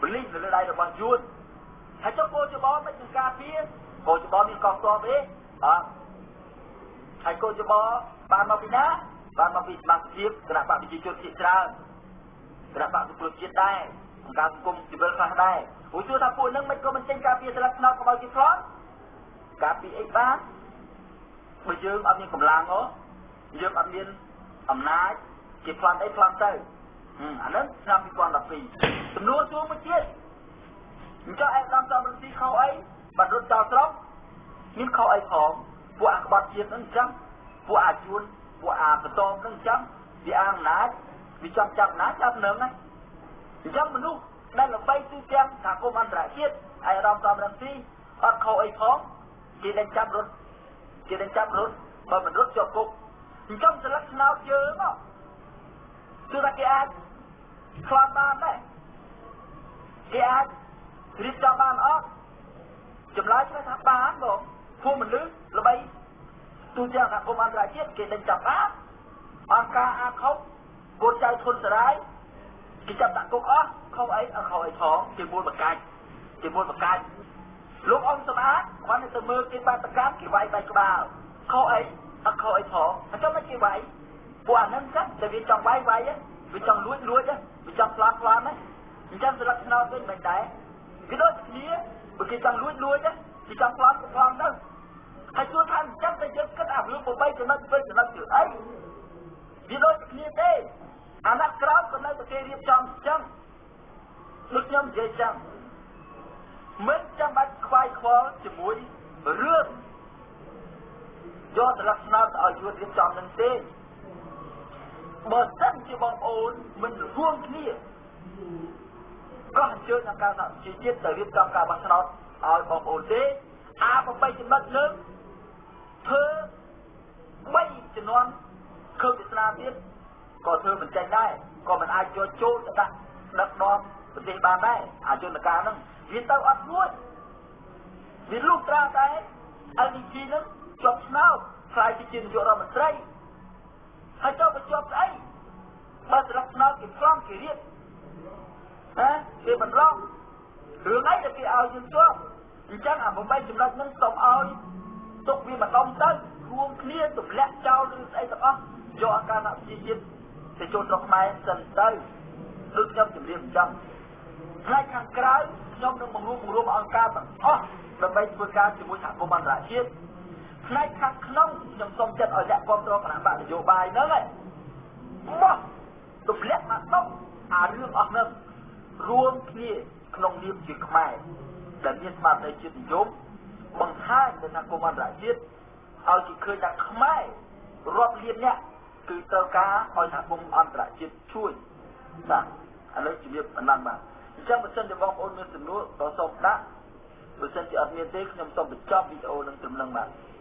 បលិសនៅលើដៃរបស់យួនហើយចុះគោលច្បល់មិននឹងការពារគោលច្បល់មានកងទ័ពទេអត់ហើយគោលច្បល់បានមកពីណាបានមកពីសមាជិកគណៈបកប្រជាជនជាច្រើនគណៈបកសង្គ្រោះជាតិដែរអង្គការសង្គមស៊ីវិលខ្លះដែរព្រោះថាពួកនឹងមិនក៏មិនចេញការពារស្លឹកឆ្នោតកុំឲ្យគេឆ្លងការពារអីបានបើយើងអត់មានកម្លាំងហ៎យើងអត់មានអំណាចគេផ្លាន់អីផ្លាន់ទៅអាហ្នឹងឆ្នាំពីរពាន់ដប់ពីរចំនួនជួងមួយទៀតអញ្ចឹងឯកឧត្តមសំរងស៊ីខុសអីបាត់រត់ចោលស្រុកមានខុសអីផងពួកអាក្បត់ជាតិហ្នឹងអញ្ចឹងពួកអាជួនពួកអាបតមហ្នឹងអញ្ចឹងវាអាអំណាចវាចង់ចាប់អំណាចចាប់នឹងហ្នឹងអញ្ចឹងមនុស្សដែលល្បីទូទាំងសហគមន៍អន្តរជាតិឯកឧត្តមសំរងស៊ីអត់ខុសអីផងគេនឹងចាប់រត់គេនឹងចាប់រត់បើមិនរត់ជាប់គុកអញ្ចឹងស្លឹកឆ្នោតយើងមកគឺថាគេអាចខ្លាប់បានដែរគេអាចរៀបចំបានអត់ចម្លើយគឺថាបានបងភូមិមនុស្សល្បីទូទាំងសហគមន៍អន្តរជាតិគេនឹងចាប់បានអង្គការអាខុកកូនចៅធនសារាយគេចាប់ដាក់គុកអស់ខុសអីអត់ខុសអីផងគេមូលបកាច់គេមូលបកាច់លោកអង្គសម្អាតគាត់ទៅមើលគេបាតកម្មគេវាយបែកក្បាលខុសអីអត់ខុសអីផងអញ្ចឹងមិនគេវាយពួកអាហ្នឹងចឹងតែវាចង់វាយវាយវាចង់លួចលួចវាចង់ផ្លាត់ផ្លាត់ណាអញ្ចឹងស្លឹកឆ្នោតវិញមិនដែរគេដូចគ្នាបើគេចង់លួចលួចគេចង់ផ្លាត់ផ្លាត់ទៅហើយជួនថាអញ្ចឹងតែយើងគិតអារឿងប្របីចំណុចពីរចំណុចគឺអីវាដូចគ្នាទេអាណត្តិក្រោយក៏នៅតែគេរៀបចំអញ្ចឹងដូចខ្ញុំនិយាយចឹងមិនចាំបាច់ខ្វាយខ្វល់ជាមួយរឿងយកស្លឹកឆ្នោតឲ្យយួនរៀបចំនឹងទេបើសិនជាបងប្អូនមិនរួមគ្នាក៏អញ្ជើញអង្គការសហជីវជាតិទៅរៀបចំការបោះឆ្នោតឲ្យបងប្អូនទេអាប្របីចំណុចលើកធ្វើបីជំនាន់ឃើញវាសនាទៀតក៏ធ្វើមិនចេញដែរក៏មិនអាចយកចូលទៅដាក់ដឹកនាំប្រទេសបានដែរអាយន្តការហ្នឹងវាទៅអត់រួចវាលុះត្រាតែ អេល ឌី ជី ហ្នឹងជាប់ឆ្នោតខ្លាយជាជានាយករដ្ឋមន្ត្រីហើយទៅបញ្ចប់ស្អីបើស្លឹកឆ្នោតគេខ្លងគេរៀបណាគេបន្លំរឿងអីដែលគេឲ្យយើងជាប់អញ្ចឹងអាប្របីចំណុចហ្នឹងសូមឲ្យទុកវាម្ដងទៅរួមគ្នាទម្លាក់ចោលរឿងស្អីទាំងអស់យកអង្គការសហជីវជាតិទៅចូលស្រុកខ្មែរសិនទៅដូចខ្ញុំជម្រាបអញ្ចឹងផ្នែកខាងក្រៅខ្ញុំនឹងបង្រួបបង្រួមអង្គការទាំងអស់ដើម្បីធ្វើការជាមួយសហគមន៍អន្តរជាតិផ្នែកខាងក្នុងខ្ញុំសូមចិត្តឲ្យអ្នកគ្រប់គ្រងគណៈបកនយោបាយហ្នឹងឯងមកទម្លាក់មកដុំអារឿងអស់ហ្នឹងរួមគ្នាក្នុងនាមជាខ្មែរដែលមានស្មារតីជាតិនិយមបង្ហាញទៅសហគមន៍អន្តរជាតិឲ្យគេឃើញថាខ្មែររាប់លានអ្នកគឺត្រូវការឲ្យសហគមន៍អន្តរជាតិជួយបាទឥឡូវជំរាបប៉ុណ្ណឹងបាទអញ្ចឹងបើសិនជាបងប្អូនមានសំណួរក៏សូមដាក់បើសិនជាអត់មានទេខ្ញុំសូមបញ្ចប់វីដេអូនឹងត្រឹមហ្នឹងបាទ